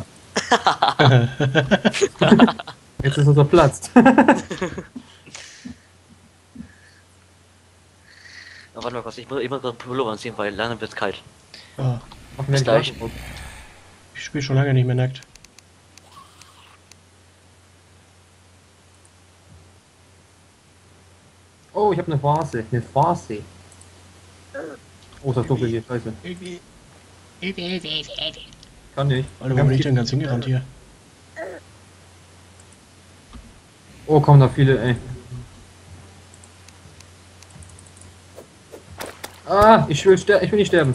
Jetzt ist er verplatzt. Oh, warte mal kurz, ich muss gerade Pullover anziehen, weil lernen wird kalt. Ah, Machen wir Bis gleich. gleich. ich spiele schon lange nicht mehr nackt. Oh, ich habe eine Vase. Eine Vase. Oh, ist das dunkel hier. Scheiße. Kann nicht. Alter, wo bin ich denn ganz hingerannt hier? Oh, kommen da viele, ey. Ah, ich will nicht sterben.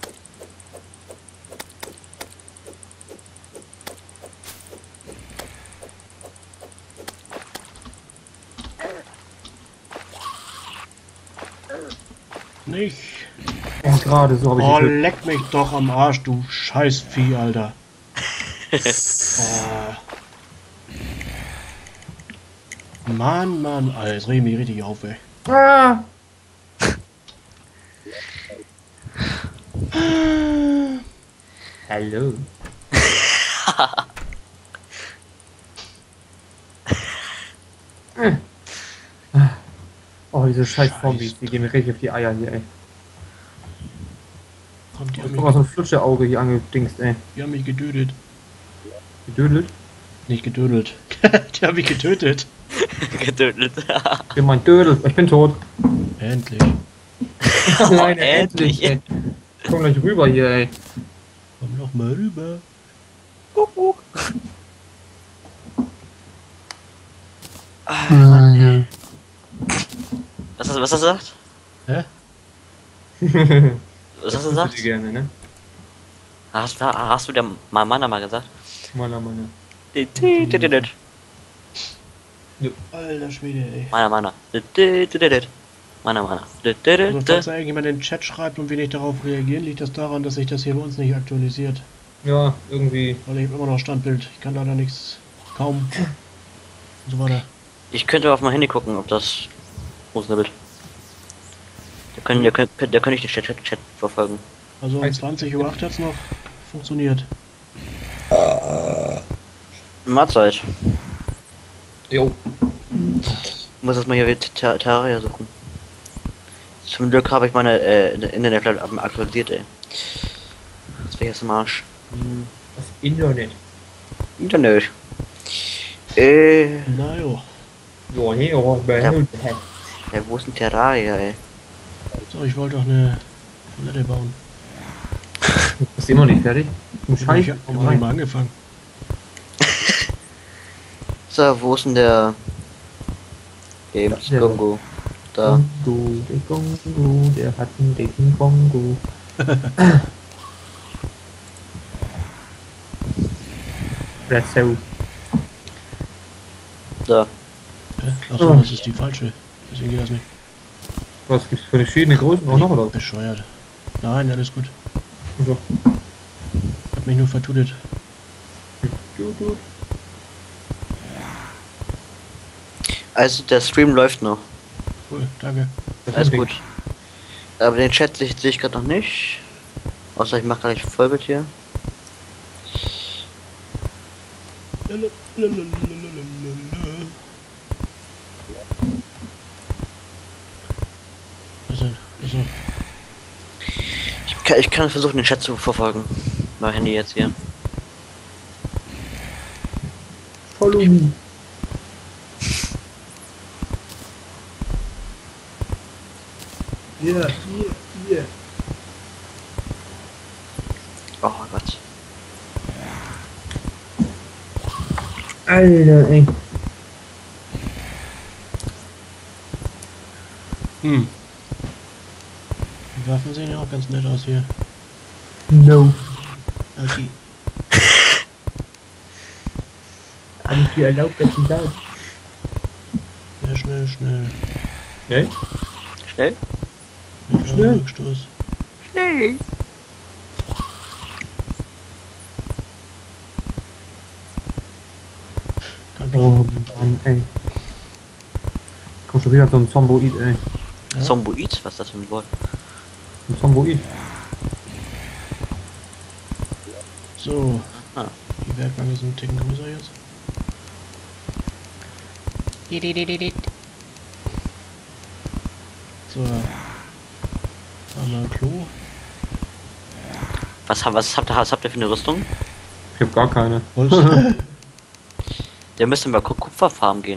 Nicht. Oh, gerade so habe ich Oh, getötet. leck mich doch am Arsch, du Scheißvieh, Alter. Oh. Mann, Alter, jetzt reg ich mich richtig auf, ey. Ah! Hallo. Oh, diese scheiß Zombies, die gehen mir richtig auf die Eier hier, ey. Kommt, Guck mal, so ein Flutscheauge hier angedingst, ey. die haben mich getötet. Gedödelt? Nicht gedödelt. Die haben mich getötet. Getötet. Ich bin mein Dödel, ich bin tot. Endlich. Nein, endlich. ey. Komm gleich rüber hier, ey. Komm noch mal rüber. Was hast du gesagt? Hä? Was hast du Das gesagt? gerne, ne? Hast du der Mana mal gesagt? Meiner. Alter Schwede, ey. Mana. Mana. Also, falls da irgendjemand in den Chat schreibt und wir nicht darauf reagieren, liegt das daran, dass sich das hier bei uns nicht aktualisiert. Ja, irgendwie. Weil ich habe immer noch Standbild. Ich kann leider nichts. Kaum. Und so weiter. Ich könnte auf mein Handy gucken, ob das... Wo ist denn der Bild? Da kann ich den Chat verfolgen. Also um 20:08 Uhr hat's noch funktioniert. Mahlzeit. Jo. Ich muss erstmal hier wieder Terraria suchen. Zum Glück habe ich meine Internet aktualisiert, ey. Das wäre jetzt im Arsch. Das Internet. Internet. Na jo. Jo, nee, oh, Ja, wo ist denn Terraria, ey? So, ich wollte doch eine Toilette bauen. Ist immer nicht fertig. Du Ich habe Scheiße. noch nicht mal angefangen. So, wo ist denn der... Eben, Ja. Kongo. Da. Der Kongo, der hat einen dicken Kongo. That's so. Da. Achso, das ist die falsche. Deswegen geht das nicht. Was gibt's für verschiedene Größen auch noch, oder? Bescheuert. Nein, alles gut. Also, Hab mich nur vertutet. Also, der Stream läuft noch. Cool, danke. Alles gut. Aber den Chat sehe ich gerade noch nicht. Außer ich mache gleich Vollbild hier. Ich kann versuchen, den Chat zu verfolgen. Mein Handy jetzt hier. Follow me. Hier. Oh Gott. Alter, ey. Die Waffen sehen ja auch ganz nett aus hier. No. Okay. Nicht viel erlaubt, dass du sagst. Ja, schnell. Okay. Schnell? Ja, Schnell. Rückstoß. Schnell. Oh Mann, ey. Komm schon wieder so ein Zomboid, ey. Ja. Zomboid? Was ist das für ein Wort? Ein Zomboid. So. Ah. Die Werkbank ist ein Ticken größer jetzt. So. Haben wir ein Klo. Was habt ihr für eine Rüstung? Ich hab gar keine. Holz. Der müsste mal Kupferfarm gehen.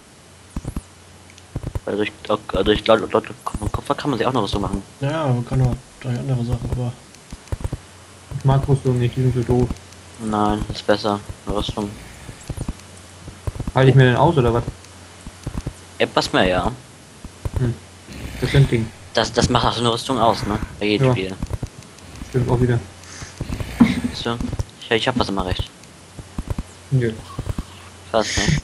Weil durch laut Kupfer kann man sich auch eine Rüstung machen. Ja, man kann auch 3 andere Sachen, aber Ich mag Rüstung nicht, die sind so doof. Nein, ist besser. Eine Rüstung. Halte ich mir denn aus, oder was? Etwas mehr, ja. Das sind Ding. Das macht auch so eine Rüstung aus, ne? Bei jedem Ja. Spiel. Stimmt auch wieder. Siehst du? Ich hab was immer recht. Nö. Krass, ne?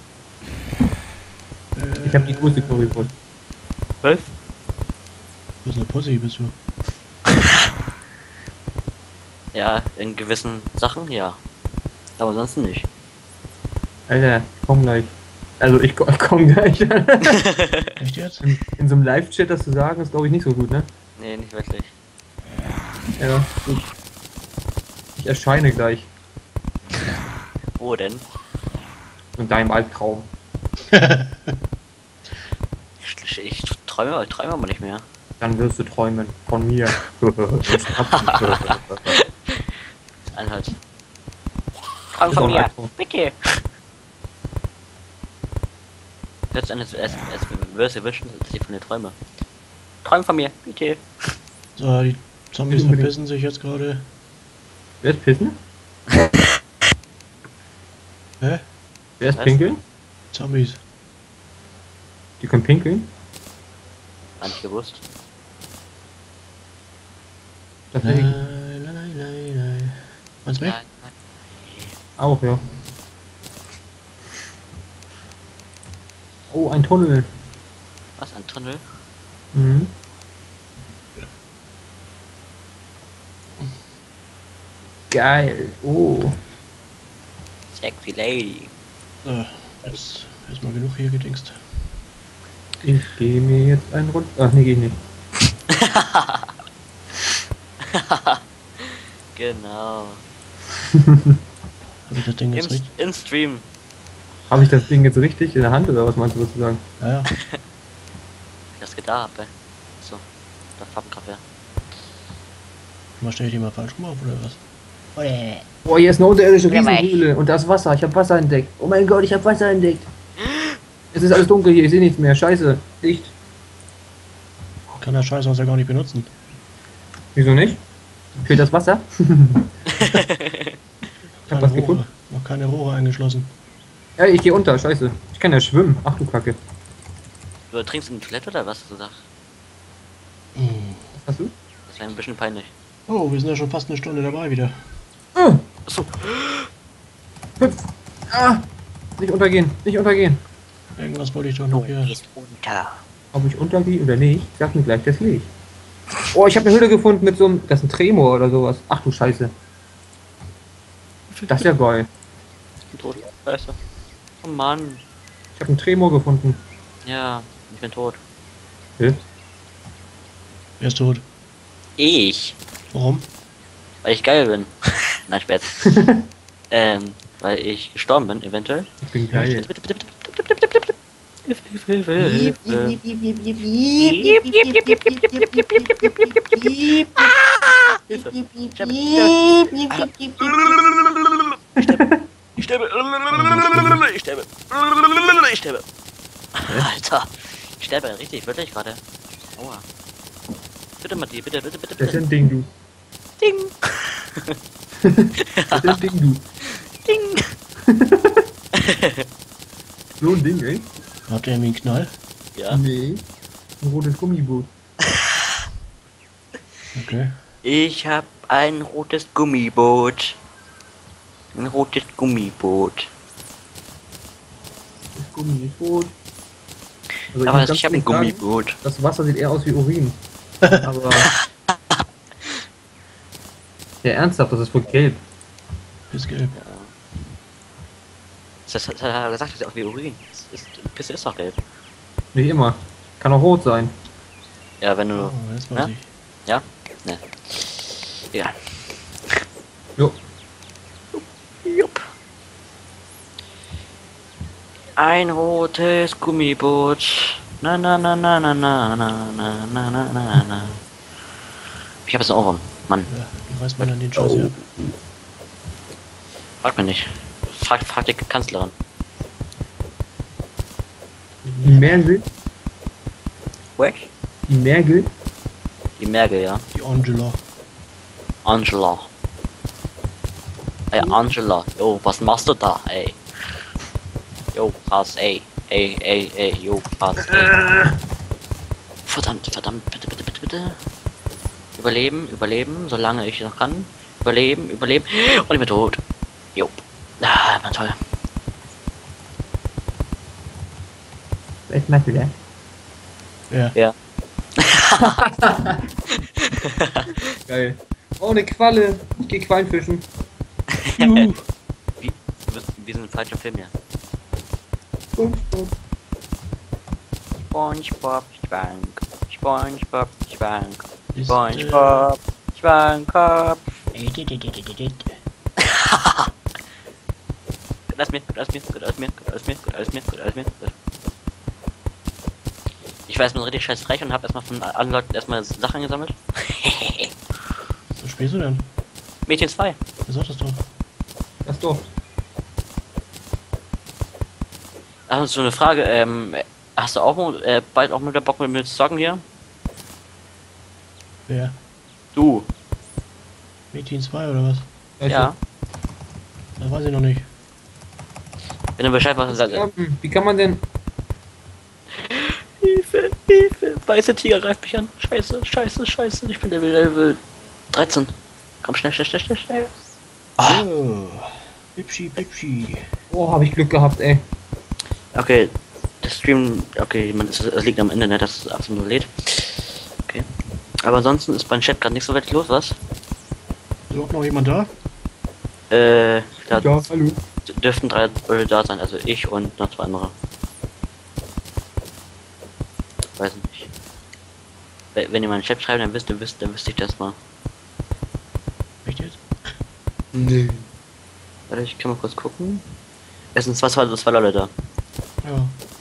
Ich hab die größte Currywurst. Was? du bist eine Pussy, bist du. Ja, in gewissen Sachen, ja. Aber sonst nicht. Alter, ich komm gleich. Also ich komm gleich. Echt jetzt? In so einem Live-Chat das zu sagen, ist glaube ich nicht so gut, ne? Nee, nicht wirklich. Ja, gut. Ich erscheine gleich. Wo denn? In deinem Albtraum. Ich träume aber nicht mehr. Dann wirst du träumen von mir. Anhalt. Ist Träum auch von ein mir. Albtraum. Bitte. Jetzt an, als würdest du wünschen, dass ich von dir träume. Träum von mir, bitte. So, die Zombies Unbedingt. verpissen sich jetzt gerade. Wer ist pissen? Hä? Wer ist Was? pinkeln? Zombies. Die können pinkeln? Gar nicht gewusst. Das Nein, ich nein. Was weg? Nein. auch, ja. Oh, ein Tunnel. Was, ein Tunnel? Mhm. Geil. Oh. Sexy Lady. So, jetzt erstmal genug hier gedingst. Ich gehe mir jetzt einen Rund. Ach nee, geh ich nicht. Genau. Hab ich das Ding jetzt richtig? Im Stream. Habe ich das Ding jetzt richtig in der Hand oder was meinst du sozusagen? Ja, ja. Das geht da ab, ey. So. Der Farbenkaffee. Mal stell ich die mal falsch rum auf oder was? Boah, hier ist eine unterirdische Ja, aber Riesenhöhle und da ist Wasser. Ich habe Wasser entdeckt. Oh mein Gott, ich habe Wasser entdeckt. Es ist alles dunkel hier, ich sehe nichts mehr. Scheiße. Licht. Kann der Scheiß ja gar nicht benutzen. Wieso nicht? Fehlt das Wasser? Ich hab was gefunden. Noch keine Rohre eingeschlossen. Ja, ich gehe unter. Scheiße. Ich kann ja schwimmen. Ach du Kacke. Du trinkst in die Toilette oder was hast du gesagt? Hm. Was hast du? Das wäre ein bisschen peinlich. Oh, wir sind ja schon fast eine Stunde dabei wieder. Achso. Hüpf. Ah! Nicht untergehen. Nicht untergehen. Irgendwas wollte ich doch noch hier. Gehst unter. Ob ich untergehe oder nicht, sag mir gleich das Licht. Oh, ich habe eine Höhle gefunden mit so einem. Das ist ein Tremor oder sowas. Ach du Scheiße. Das ist ja geil. Ich bin tot. Scheiße. Oh Mann. Ich habe einen Tremor gefunden. Ja, ich bin tot. Hä? Wer ist tot? Ich. Warum? Weil ich geil bin. Nein, Spaß. Weil ich gestorben bin, eventuell. Ich bin geil. Bitte, bitte, bitte, bitte, bitte, bitte, bitte. Hilfe, Hilfe, Hilfe. Hilfe. Ich sterbe. Ich sterbe. Alter. Ich sterbe richtig, wirklich gerade. Aua. Bitte, Matti, bitte, bitte, bitte, Das ist bitte. ein Ding, du. Ding. Das ist ein Ding, du. Ding. So ein Ding, ey. Hat der irgendwie einen Knall? Ja. Nee. Ein rotes Gummiboot. Okay. Ich hab ein rotes Gummiboot. Ein rotes Gummiboot. Das Gummi ist rot. Also Aber muss ich hab ein ganz ehrlich sagen, Gummiboot. das Wasser sieht eher aus wie Urin. Aber. Ja, ernsthaft, das ist voll gelb. Ist gelb. Das hat er gesagt, das ist auch wie Urin. Pisse ist doch gelb. Nicht immer. Kann auch rot sein. Ja, wenn du. Oh, das weiß Ja? ich. Ja? Ne. Ja. Jo. Jupp. Ein rotes Gummiboot. Na na na na na na na na na na na na. Ich hab jetzt einen Ohrwurm. Mann. Ja, wie weiß man an den Scheiß hier? Frag mich nicht. Frag die Kanzlerin. Die Mergel. Weg? Die Mergel. Die Merkel, ja. Die Angela. Angela. Ey, Angela. Jo, was machst du da, ey? Jo, pass, ey. Ey, jo, pass, ey. Verdammt, verdammt, bitte, bitte, bitte, bitte. Überleben, überleben, solange ich noch kann. Überleben, überleben. Und ich bin tot. Jo. Ah, war toll. Was machst du da? Ja. Ja. Geil. Oh, eine Qualle. Ich geh Quallenfischen. Juhu. Wir sind im falschen Film hier. SpongeBob. SpongeBob schwank. SpongeBob schwank. Ist, SpongeBob schwank. Lass mir, lass mir, gut aus mir, gut aus mir, gut aus mir, gut aus mir. Ich war erstmal richtig scheiß frech und hab erstmal von allen Leuten erstmal Sachen gesammelt. Was spielst du denn? Mädchen 2. Wer sagt das doch? Das doch. Also so eine Frage, hast du auch bald auch mit der Bock mit mir zu zocken hier? Wer? Du. Mädchen 2 oder was? Ja. Das weiß ich noch nicht. Wenn du Bescheid weißt, sag. Wie kann man denn... Hilfe, Hilfe, weiße Tiger greift mich an. Scheiße, scheiße, scheiße. Ich bin Level 13. Komm schnell, schnell, schnell, schnell, schnell. Oh. Pipschi, Pipschi. Oh, habe ich Glück gehabt, ey. Okay, der Stream, okay, es liegt am Internet, dass es absolut lädt. Okay. Aber ansonsten ist beim Chat gerade nicht so wirklich los, was? Ist überhaupt noch jemand da? Da Ja, hallo. dürften 3 Leute da sein, also ich und noch 2 andere. Weiß nicht. Wenn ihr meinen Chat schreibt, dann wüsste ich das mal. Echt jetzt? Nee. Warte, ich kann mal kurz gucken. Es sind zwei Leute da. Ja.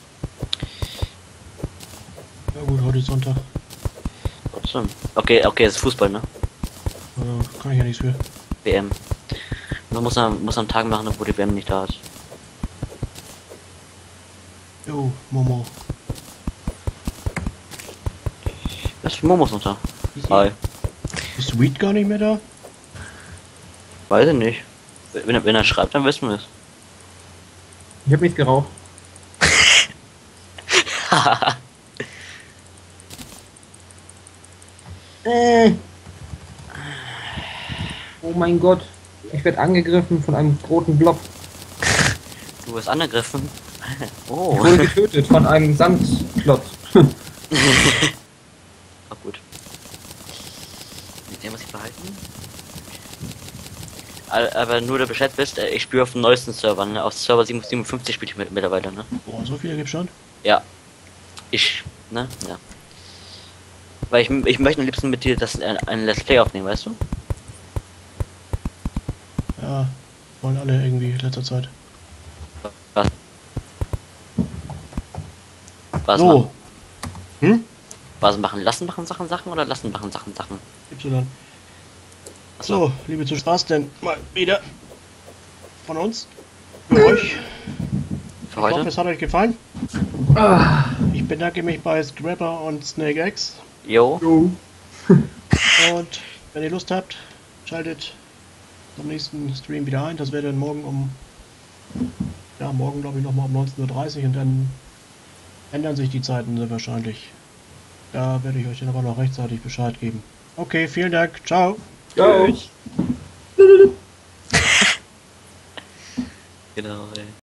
Ja gut, heute ist Sonntag. Trotzdem. Okay, es ist Fußball, ne? Kann ich ja nichts für. WM. Man muss am Tag machen, wo die WM nicht da ist. Jo, Momo. Was für Momos noch da? Ist Hi. Ist Sweet gar nicht mehr da? Weiß ich nicht. Wenn er schreibt, dann wissen wir es. Ich hab nichts geraucht. Oh mein Gott. Ich werde angegriffen von einem roten Blob. Du wirst angegriffen. Ich Oh. wurde getötet von einem Sandklotz. Ach gut. Mit dem muss ich behalten. Aber nur der Bescheid wisst, ich spiele auf den neuesten Servern, ne? Auf Server 57 spiele ich mittlerweile, ne? Boah, so viele gibt's schon? Ja. Ne? Ja. Weil ich möchte am liebsten mit dir das ein Let's Play aufnehmen, weißt du? Ja, wollen alle irgendwie in letzter Zeit. Was So. machen? Hm? Was machen? Lassen machen Sachen oder lassen machen Sachen? Y. So, liebe Zuschauer, war's denn mal wieder von uns. Für euch. Für Ich hoffe, heute? es hat euch gefallen. Ich bedanke mich bei Scrapper und SnakeX. Jo. Jo. Und wenn ihr Lust habt, schaltet am nächsten Stream wieder ein. Das wäre dann morgen morgen glaube ich nochmal um 19:30 Uhr und dann ändern sich die Zeiten sehr wahrscheinlich. Da werde ich euch dann aber noch rechtzeitig Bescheid geben. Okay, vielen Dank. Ciao. Ciao. Genau, ey.